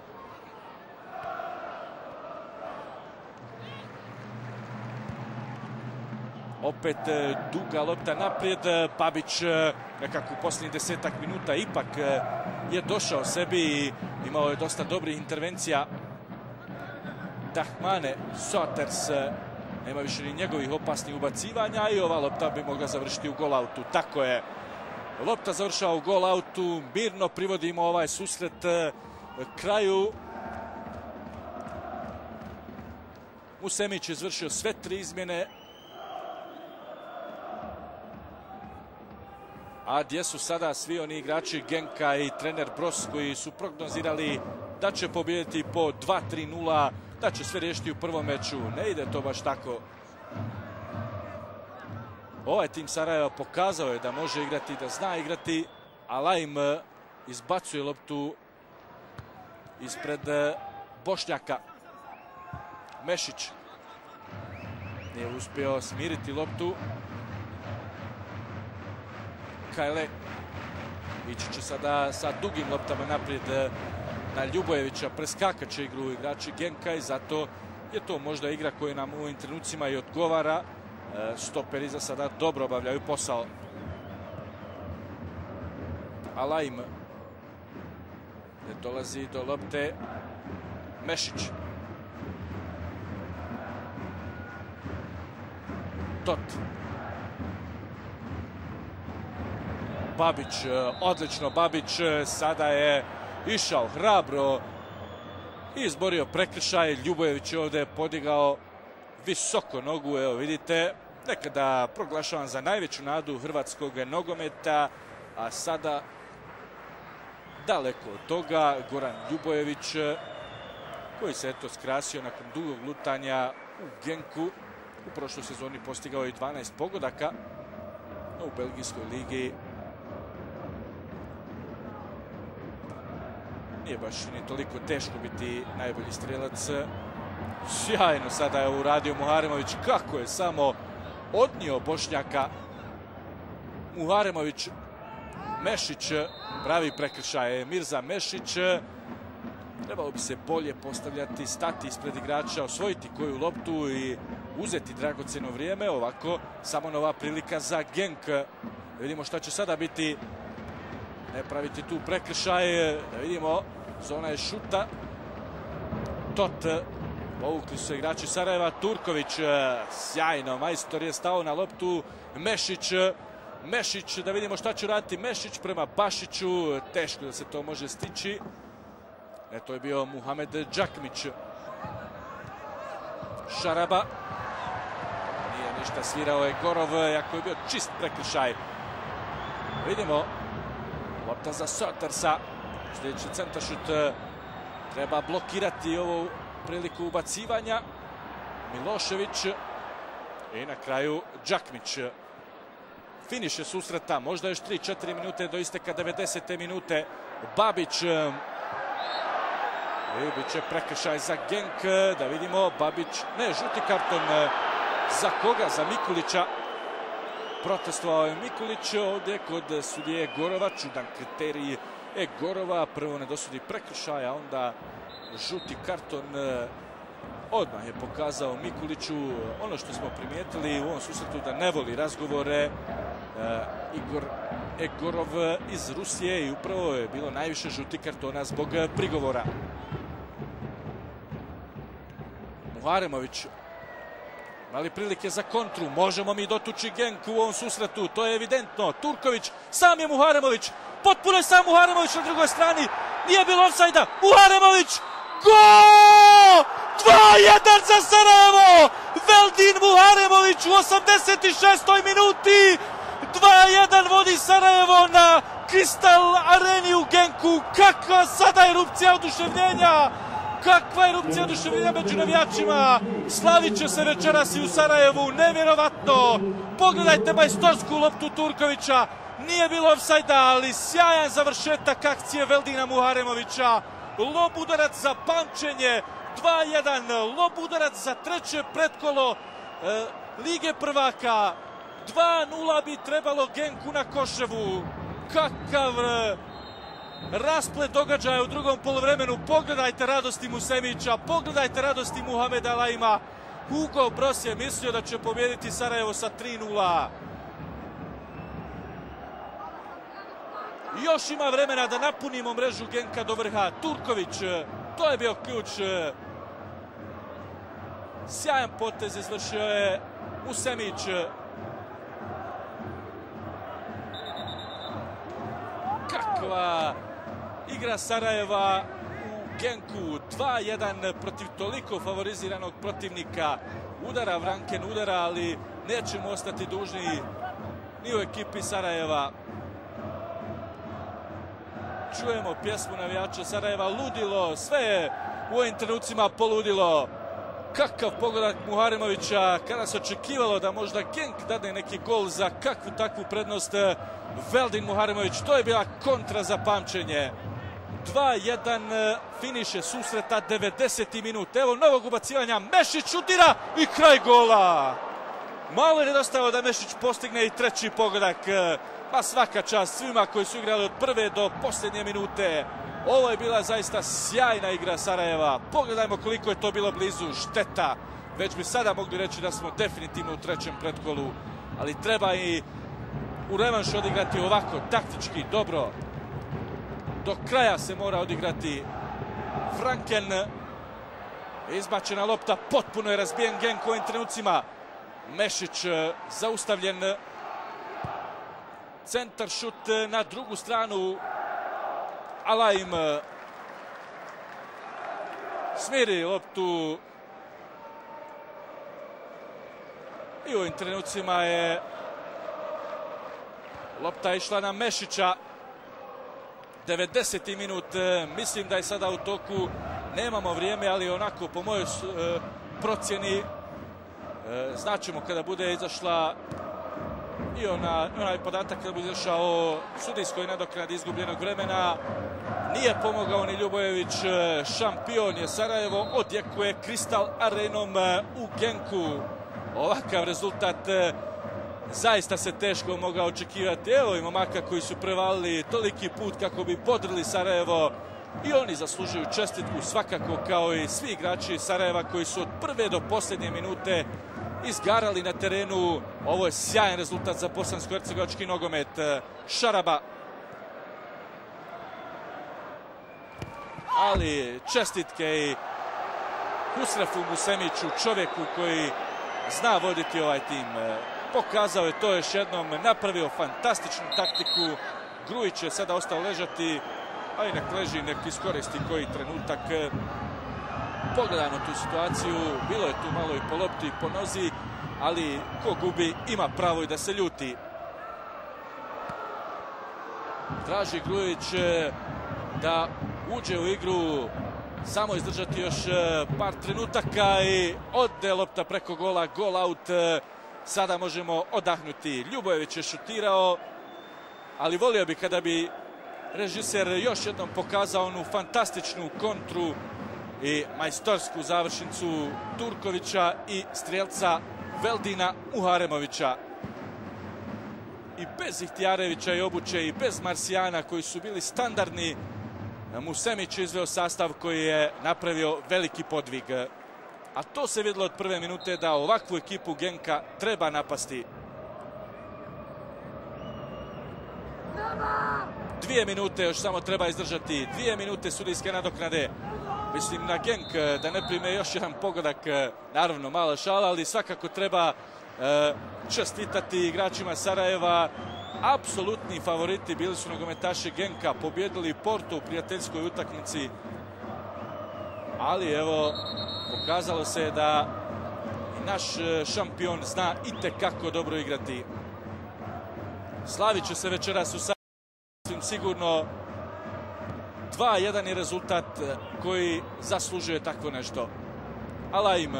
Opet duga lopta naprijed. Babić nekako u posljednjih desetak minuta ipak je došao sebi i imao je dosta dobrih intervencija. Dahmane, Soters, nema više ni njegovih opasnih ubacivanja i ova lopta bi mogla završiti u gol-autu. Tako je. Lopta završava u gol-autu. Mirno privodimo ovaj susret kraju. Musemić je izvršio sve tri izmjene. A gdje su sada svi oni igrači Genka i trener Bros koji su prognozirali da će pobijediti po dva tri nula, da će sve riješiti u prvom meču. Ne ide to baš tako. Ovaj tim Sarajeva pokazao je da može igrati, da zna igrati. Alaim izbacuje loptu ispred Bošnjaka. Mešić nije uspio smiriti loptu. Kajle ići će sada sa dugim loptama naprijed na Ljubojevića. Preskakat će igru igrači Genka i zato je to možda igra koja nam u ovim trenucima i odgovara. Stoperi za sada dobro obavljaju posao. Alaim ne dolazi do lopte. Mešić. Tot. Babić, odlično Babić, sada je išao hrabro I izborio prekršaj. Ljubojević je ovdje podigao visoko nogu, evo vidite. Nekada proglašavan za najveću nadu hrvatskog nogometa, a sada daleko od toga Goran Ljubojević, koji se eto skrasio nakon dugog lutanja u Genku. U prošloj sezoni postigao i dvanaest pogodaka, a u belgijskoj ligi nije baš ni toliko teško biti najbolji strelac. Sjajno sada je uradio Muharemović, kako je samo odnio Bošnjaka. Muharemović, Mešić, pravi prekršaj. Mirza Mešić, trebalo bi se bolje postavljati, stati ispred igrača, osvojiti koju loptu i uzeti dragocjeno vrijeme. Ovako, samo nova prilika za Genk. Vidimo šta će sada biti. Ne praviti tu prekršaj. Da vidimo, zona je šuta. Tot. Povukli su se igrači Sarajeva. Turković, sjajno. Majstor je stao na loptu. Mešić. Mešić, da vidimo šta će raditi Mešić prema Bašiću. Teško da se to može stići. E, to je bio Muhamed Džakmić. Šaraba. Nije ništa, svirao je Gorov, jako je bio čist prekršaj. Vidimo, lopta za Sotersa. Sljedeći centaršut. Treba blokirati ovu priliku ubacivanja. Milošević. I na kraju Džakmić. Finiš je susreta, možda još tri četiri minute do isteka devedesete minute. Babić. I bit će prekršaj za Genk. Da vidimo, Babić, ne, žuti karton. Za koga? Za Mikulića. Protestovao je Mikulić ovdje kod sudije Gorova. Čudan kriterij je Gorova. Prvo ne dosudi prekršaj, a onda žuti karton. Odmah je pokazao Mikuliću ono što smo primijetili u ovom susretu, da ne voli razgovore. Igor Egorov iz Rusije i upravo je bilo najviše žuti kartona zbog prigovora. Muharemović, mali prilike za kontru, možemo mi dotući Genk u ovom susretu, to je evidentno. Turković, sam je Muharemović, potpuno je sam Muharemović na drugoj strani, nije bilo ofsajda. Muharemović, gol! dva jedan za Sarajevo! Veldin Muharemović u osamdeset šestoj minuti. dva jedan vodi Sarajevo na Kristal areni u Genku. Kakva sada erupcija oduševljenja! Kakva erupcija oduševljenja među navijačima! Slavit će se večeras i u Sarajevu, nevjerovatno! Pogledajte majstorsku loptu Turkovića. Nije bilo ofsajda, ali sjajan završetak akcije Veldina Muharemovića. Lob udarac za pamćenje. dva jedan, lob udarac za treće pretkolo e, Lige prvaka. dva nula bi trebalo Genku na Koševu. Kakav e, rasplet događaja u drugom poluvremenu. Pogledajte radosti Musemića, pogledajte radosti Muhameda Laima. Hugo Bros je mislio da će pobijediti Sarajevo sa tri nula. Još ima vremena da napunimo mrežu Genka do vrha. Turković, to je bio ključ. Sjajan potez izvršio je Musemić. Kakva igra Sarajeva u Genku. dva jedan protiv toliko favoriziranog protivnika. Udara Vranken, udara, ali nećemo ostati dužni ni u ekipi Sarajeva. Čujemo pjesmu navijača Sarajeva, ludilo, sve je u ovim trenucima poludilo. Kakav pogodak Muharemovića, kada se očekivalo da možda Genk dade neki gol za kakvu takvu prednost. Veldin Muharemović, to je bila kontra za pamćenje. dva jedan, finiše susreta, devedeseti minut. Evo novog ubacivanja, Mešić šutira i kraj gola. Malo je nedostajalo da Mešić postigne i treći pogodak. Pa svaka čast svima koji su igrali od prve do posljednje minute. Ovo je bila zaista sjajna igra Sarajeva. Pogledajmo koliko je to bilo blizu. Šteta. Već bi sada mogli reći da smo definitivno u trećem pretkolu. Ali treba i u revanšu odigrati ovako, taktički, dobro. Do kraja se mora odigrati. Vranken. Izbačena lopta. Potpuno je razbijen Genk u ovim trenucima. Mešić zaustavljen. Centar šut na drugu stranu. Alaim. smiri loptu. I u ovim trenucima je lopta išla na Mešića. devedeseti minut, mislim da je sada u toku. Nemamo vrijeme, ali onako po mojoj procjeni znaćemo kada bude izašla i ona, onaj podatak kada bude izašao o sudijskoj nadoknadi izgubljenog vremena. Nije pomogao ni Ljubojević, šampion je Sarajevo, odjekuje Kristal Arenom u Genku. Ovakav rezultat zaista se teško mogao očekivati. Evo i momaka koji su prevalili toliki put kako bi bodrili Sarajevo. I oni zaslužuju čestitku svakako kao i svi igrači Sarajeva koji su od prve do posljednje minute izgarali na terenu. Ovo je sjajan rezultat za bosansko-hercegovački nogomet. Šaraba. Ali čestitke i Husrefu Musemiću, čovjeku koji zna voditi ovaj tim. Pokazao je to još jednom, napravio fantastičnu taktiku. Grujić je sada ostao ležati, ali nek leži, nek iskoristi koji trenutak. Pogledajmo tu situaciju, bilo je tu malo i po lopti i po nozi, ali ko gubi ima pravo i da se ljuti. Traži Grujić da uđe u igru, samo izdržati još par trenutaka i ode lopta preko gola, gol out. Sada možemo odahnuti. Ljubojević je šutirao, ali volio bi kada bi režiser još jednom pokazao onu fantastičnu kontru i majstorsku završnicu Turkovića i strijelca Veldina Muharemovića. I bez Ihtijarevića i Obuće i bez Marsijana koji su bili standardni, Musemić je izveo sastav koji je napravio veliki podvig. A to se vidjelo od prve minute da ovakvu ekipu Genka treba napasti. Dvije minute još samo treba izdržati. Dvije minute sudijske nadoknade. Mislim na Genk da ne prime još jedan pogodak. Naravno mala šala, ali svakako treba e, čestitati igračima Sarajeva. Apsolutni favoriti bili su nogometaši Genka. Pobjedili Porto u prijateljskoj utakmici. Ali evo, pokazalo se da naš šampion zna itekako dobro igrati. Slavit će se večeras u Sarajevu, sigurno. dva jedan je rezultat koji zaslužuje takvo nešto. Alaim.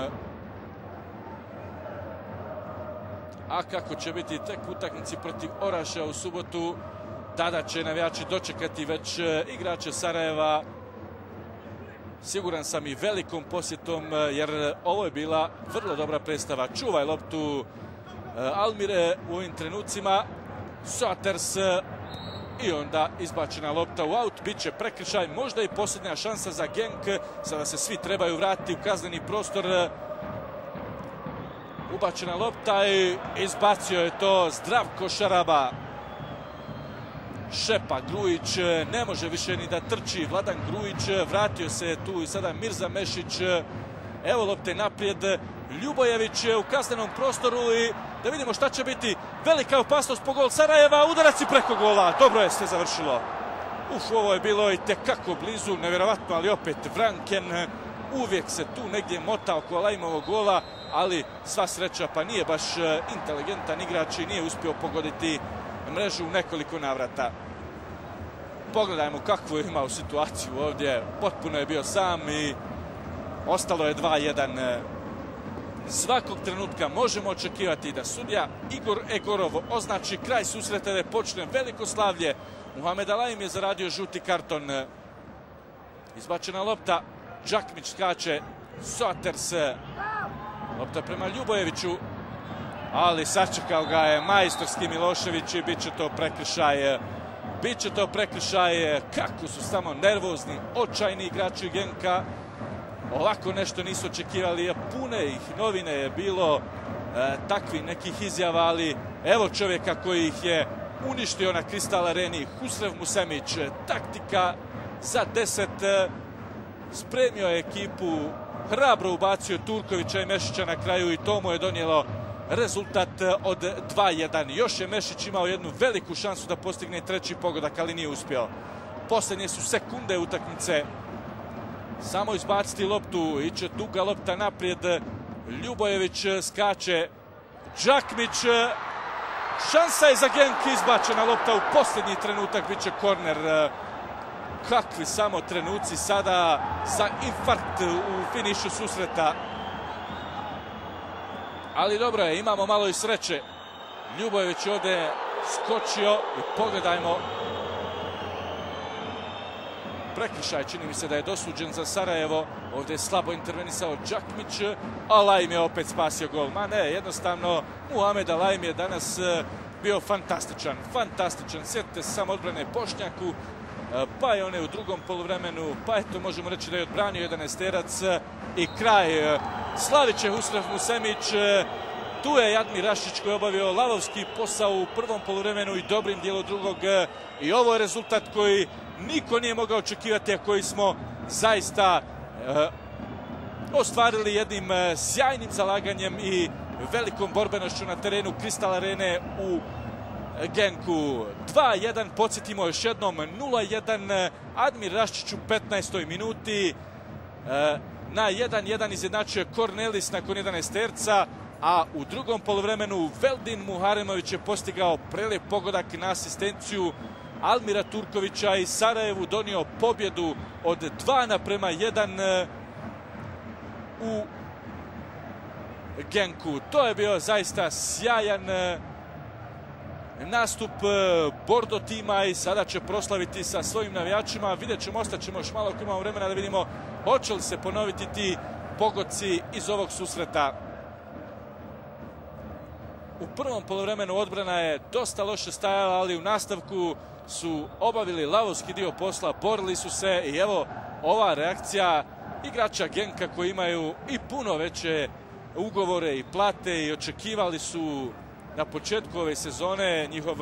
A kako će biti tek utakmici protiv Oraša u subotu, tada će navijači dočekati već igrače Sarajeva. Siguran sam i velikom posjetom, jer ovo je bila vrlo dobra predstava. Čuvaj loptu Almire u ovim trenucima. Soaters i onda izbačena lopta u aut. Biće prekršaj, možda i posljednja šansa za Genk. Sada se svi trebaju vratiti u kazneni prostor. Ubačena lopta i izbacio je to Zdravko Šaraba. Šepa Grujić, ne može više ni da trči. Vladan Grujić, vratio se tu i sada Mirza Mešić. Evo lopte naprijed. Ljubojević u kaznenom prostoru i da vidimo šta će biti. Velika opasnost po gol Sarajeva. Udarac i preko gola. Dobro je sve završilo. Uf, ovo je bilo i tekako blizu. Nevjerovatno, ali opet Vranken uvijek se tu negdje mota oko Alaimovog gola, ali sva sreća, pa nije baš inteligentan igrač i nije uspio pogoditi mrežu u nekoliko navrata. Pogledajmo kakvu je imao situaciju ovdje. Potpuno je bio sam i ostalo je dva jedan. Svakog trenutka možemo očekivati da sudija Igor Egorov označi kraj susreta, da počne veliko slavlje. Muhamed Alaim je zaradio žuti karton. Izbačena lopta. Đakmić skače. Soaters. Lopta prema Ljubojeviću. Ali sačekao ga je majstorski Milošević i bit će to prekršaj. Bit će to prekršaj. Kako su samo nervozni, očajni igrači Genka. Ovako nešto nisu očekivali. Pune ih novine je bilo e, takvih nekih izjava, ali evo čovjeka koji ih je uništio na Kristal Areni. Husrev Musemić. Taktika za deset. Spremio je ekipu. Hrabro ubacio Turkovića i Mešića na kraju i to mu je donijelo rezultat od dva jedan. Još je Mešić imao jednu veliku šansu da postigne treći pogodak, ali nije uspio. Posljednje su sekunde utakmice. samo izbaciti loptu, iće duga lopta naprijed, Ljubojević skače, Đakmić, šansa je za Genk, izbačena lopta u posljednji trenutak, bit će korner. Kakvi samo trenuci sada za infarkt u finišu susreta. Ali dobro je, imamo malo i sreće. Ljubojević ovdje skočio i pogledajmo. Prekršaj, čini mi se da je dosuđen za Sarajevo. Ovdje je slabo intervenisao Đakmić, a Lajm je opet spasio gol. Ma ne, jednostavno Muhamed Lajm je danas bio fantastičan. Fantastičan, sjetite se samo odbrane Bošnjaku, pa je on u drugom poluvremenu, pa eto možemo reći da je odbranio jedanaesterac i kraj. Slaviće Husrev Musemić, tu je Jadmir Rašić koji je obavio lavovski posao u prvom poluvremenu i dobrim dijelu drugog. I ovo je rezultat koji niko nije mogao očekivati, a koji smo zaista e, ostvarili jednim e, sjajnim zalaganjem i velikom borbenošću na terenu Kristal Arene u Genku. dva jedan, podsjetimo još jednom, nula jedan, Admir Raščić u petnaestoj minuti. E, na jedan jedan izjednačuje Kornelis nakon jedanaesterca, a u drugom poluvremenu Veldin Muharemović je postigao prelijep pogodak na asistenciju Almira Turkovića i Sarajevu donio pobjedu od dva naprema jedan u Genku. To je bio zaista sjajan nastup Bordo tima i sada će proslaviti sa svojim navijačima. Vidjet ćemo, ostaćemo još malo ako imamo vremena da vidimo hoće li se ponoviti ti pogodci iz ovog susreta. U prvom poluvremenu odbrana je dosta loše stajala, ali u nastavku su obavili lavovski dio posla, borili su se i evo ova reakcija igrača Genka koji imaju i puno veće ugovore i plate i očekivali su na početku ove sezone. Njihov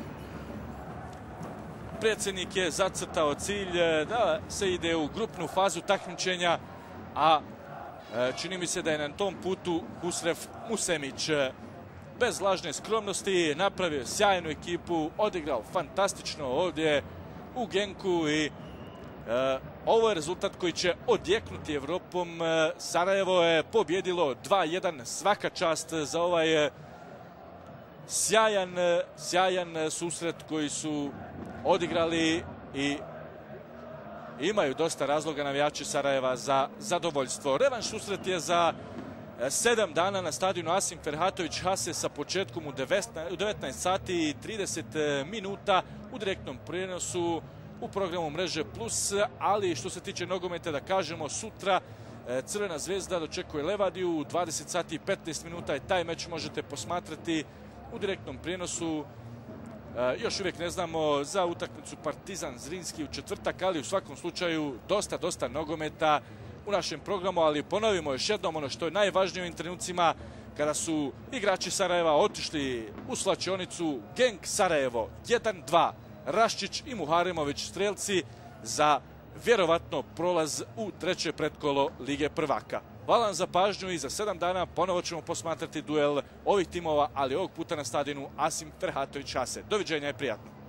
predsjednik je zacrtao cilj da se ide u grupnu fazu takmičenja, a čini mi se da je na tom putu Husrev Musemić bez lažne skromnosti napravio sjajnu ekipu, odigrao fantastično ovdje u Genku i e, ovo je rezultat koji će odjeknuti Evropom. E, Sarajevo je pobjedilo dva jedan, svaka čast za ovaj e, sjajan, sjajan susret koji su odigrali i imaju dosta razloga navijači Sarajeva za zadovoljstvo. Revanš susret je za sedam dana na stadionu Asim Ferhatović Hase sa početkom u devetnaest sati i trideset minuta u direktnom prenosu u programu Mreže Plus, ali što se tiče nogometa da kažemo sutra Crvena zvezda dočekuje Levadiju u dvadeset sati i petnaest minuta i taj meč možete posmatrati u direktnom prenosu. Još uvijek ne znamo za utakmicu Partizan Zrinski u četvrtak, ali u svakom slučaju dosta, dosta nogometa u našem programu, ali ponovimo još jednom ono što je najvažnije u ovim trenucima kada su igrači Sarajeva otišli u slačionicu. Genk Sarajevo jedan dva, Raščić i Muharemović strelci za vjerovatno prolaz u treće pretkolo Lige prvaka. Hvala vam za pažnju i za sedam dana ponovo ćemo posmatrati duel ovih timova, ali ovog puta na stadionu Asim Ferhatović Hase. Doviđenja i prijatno.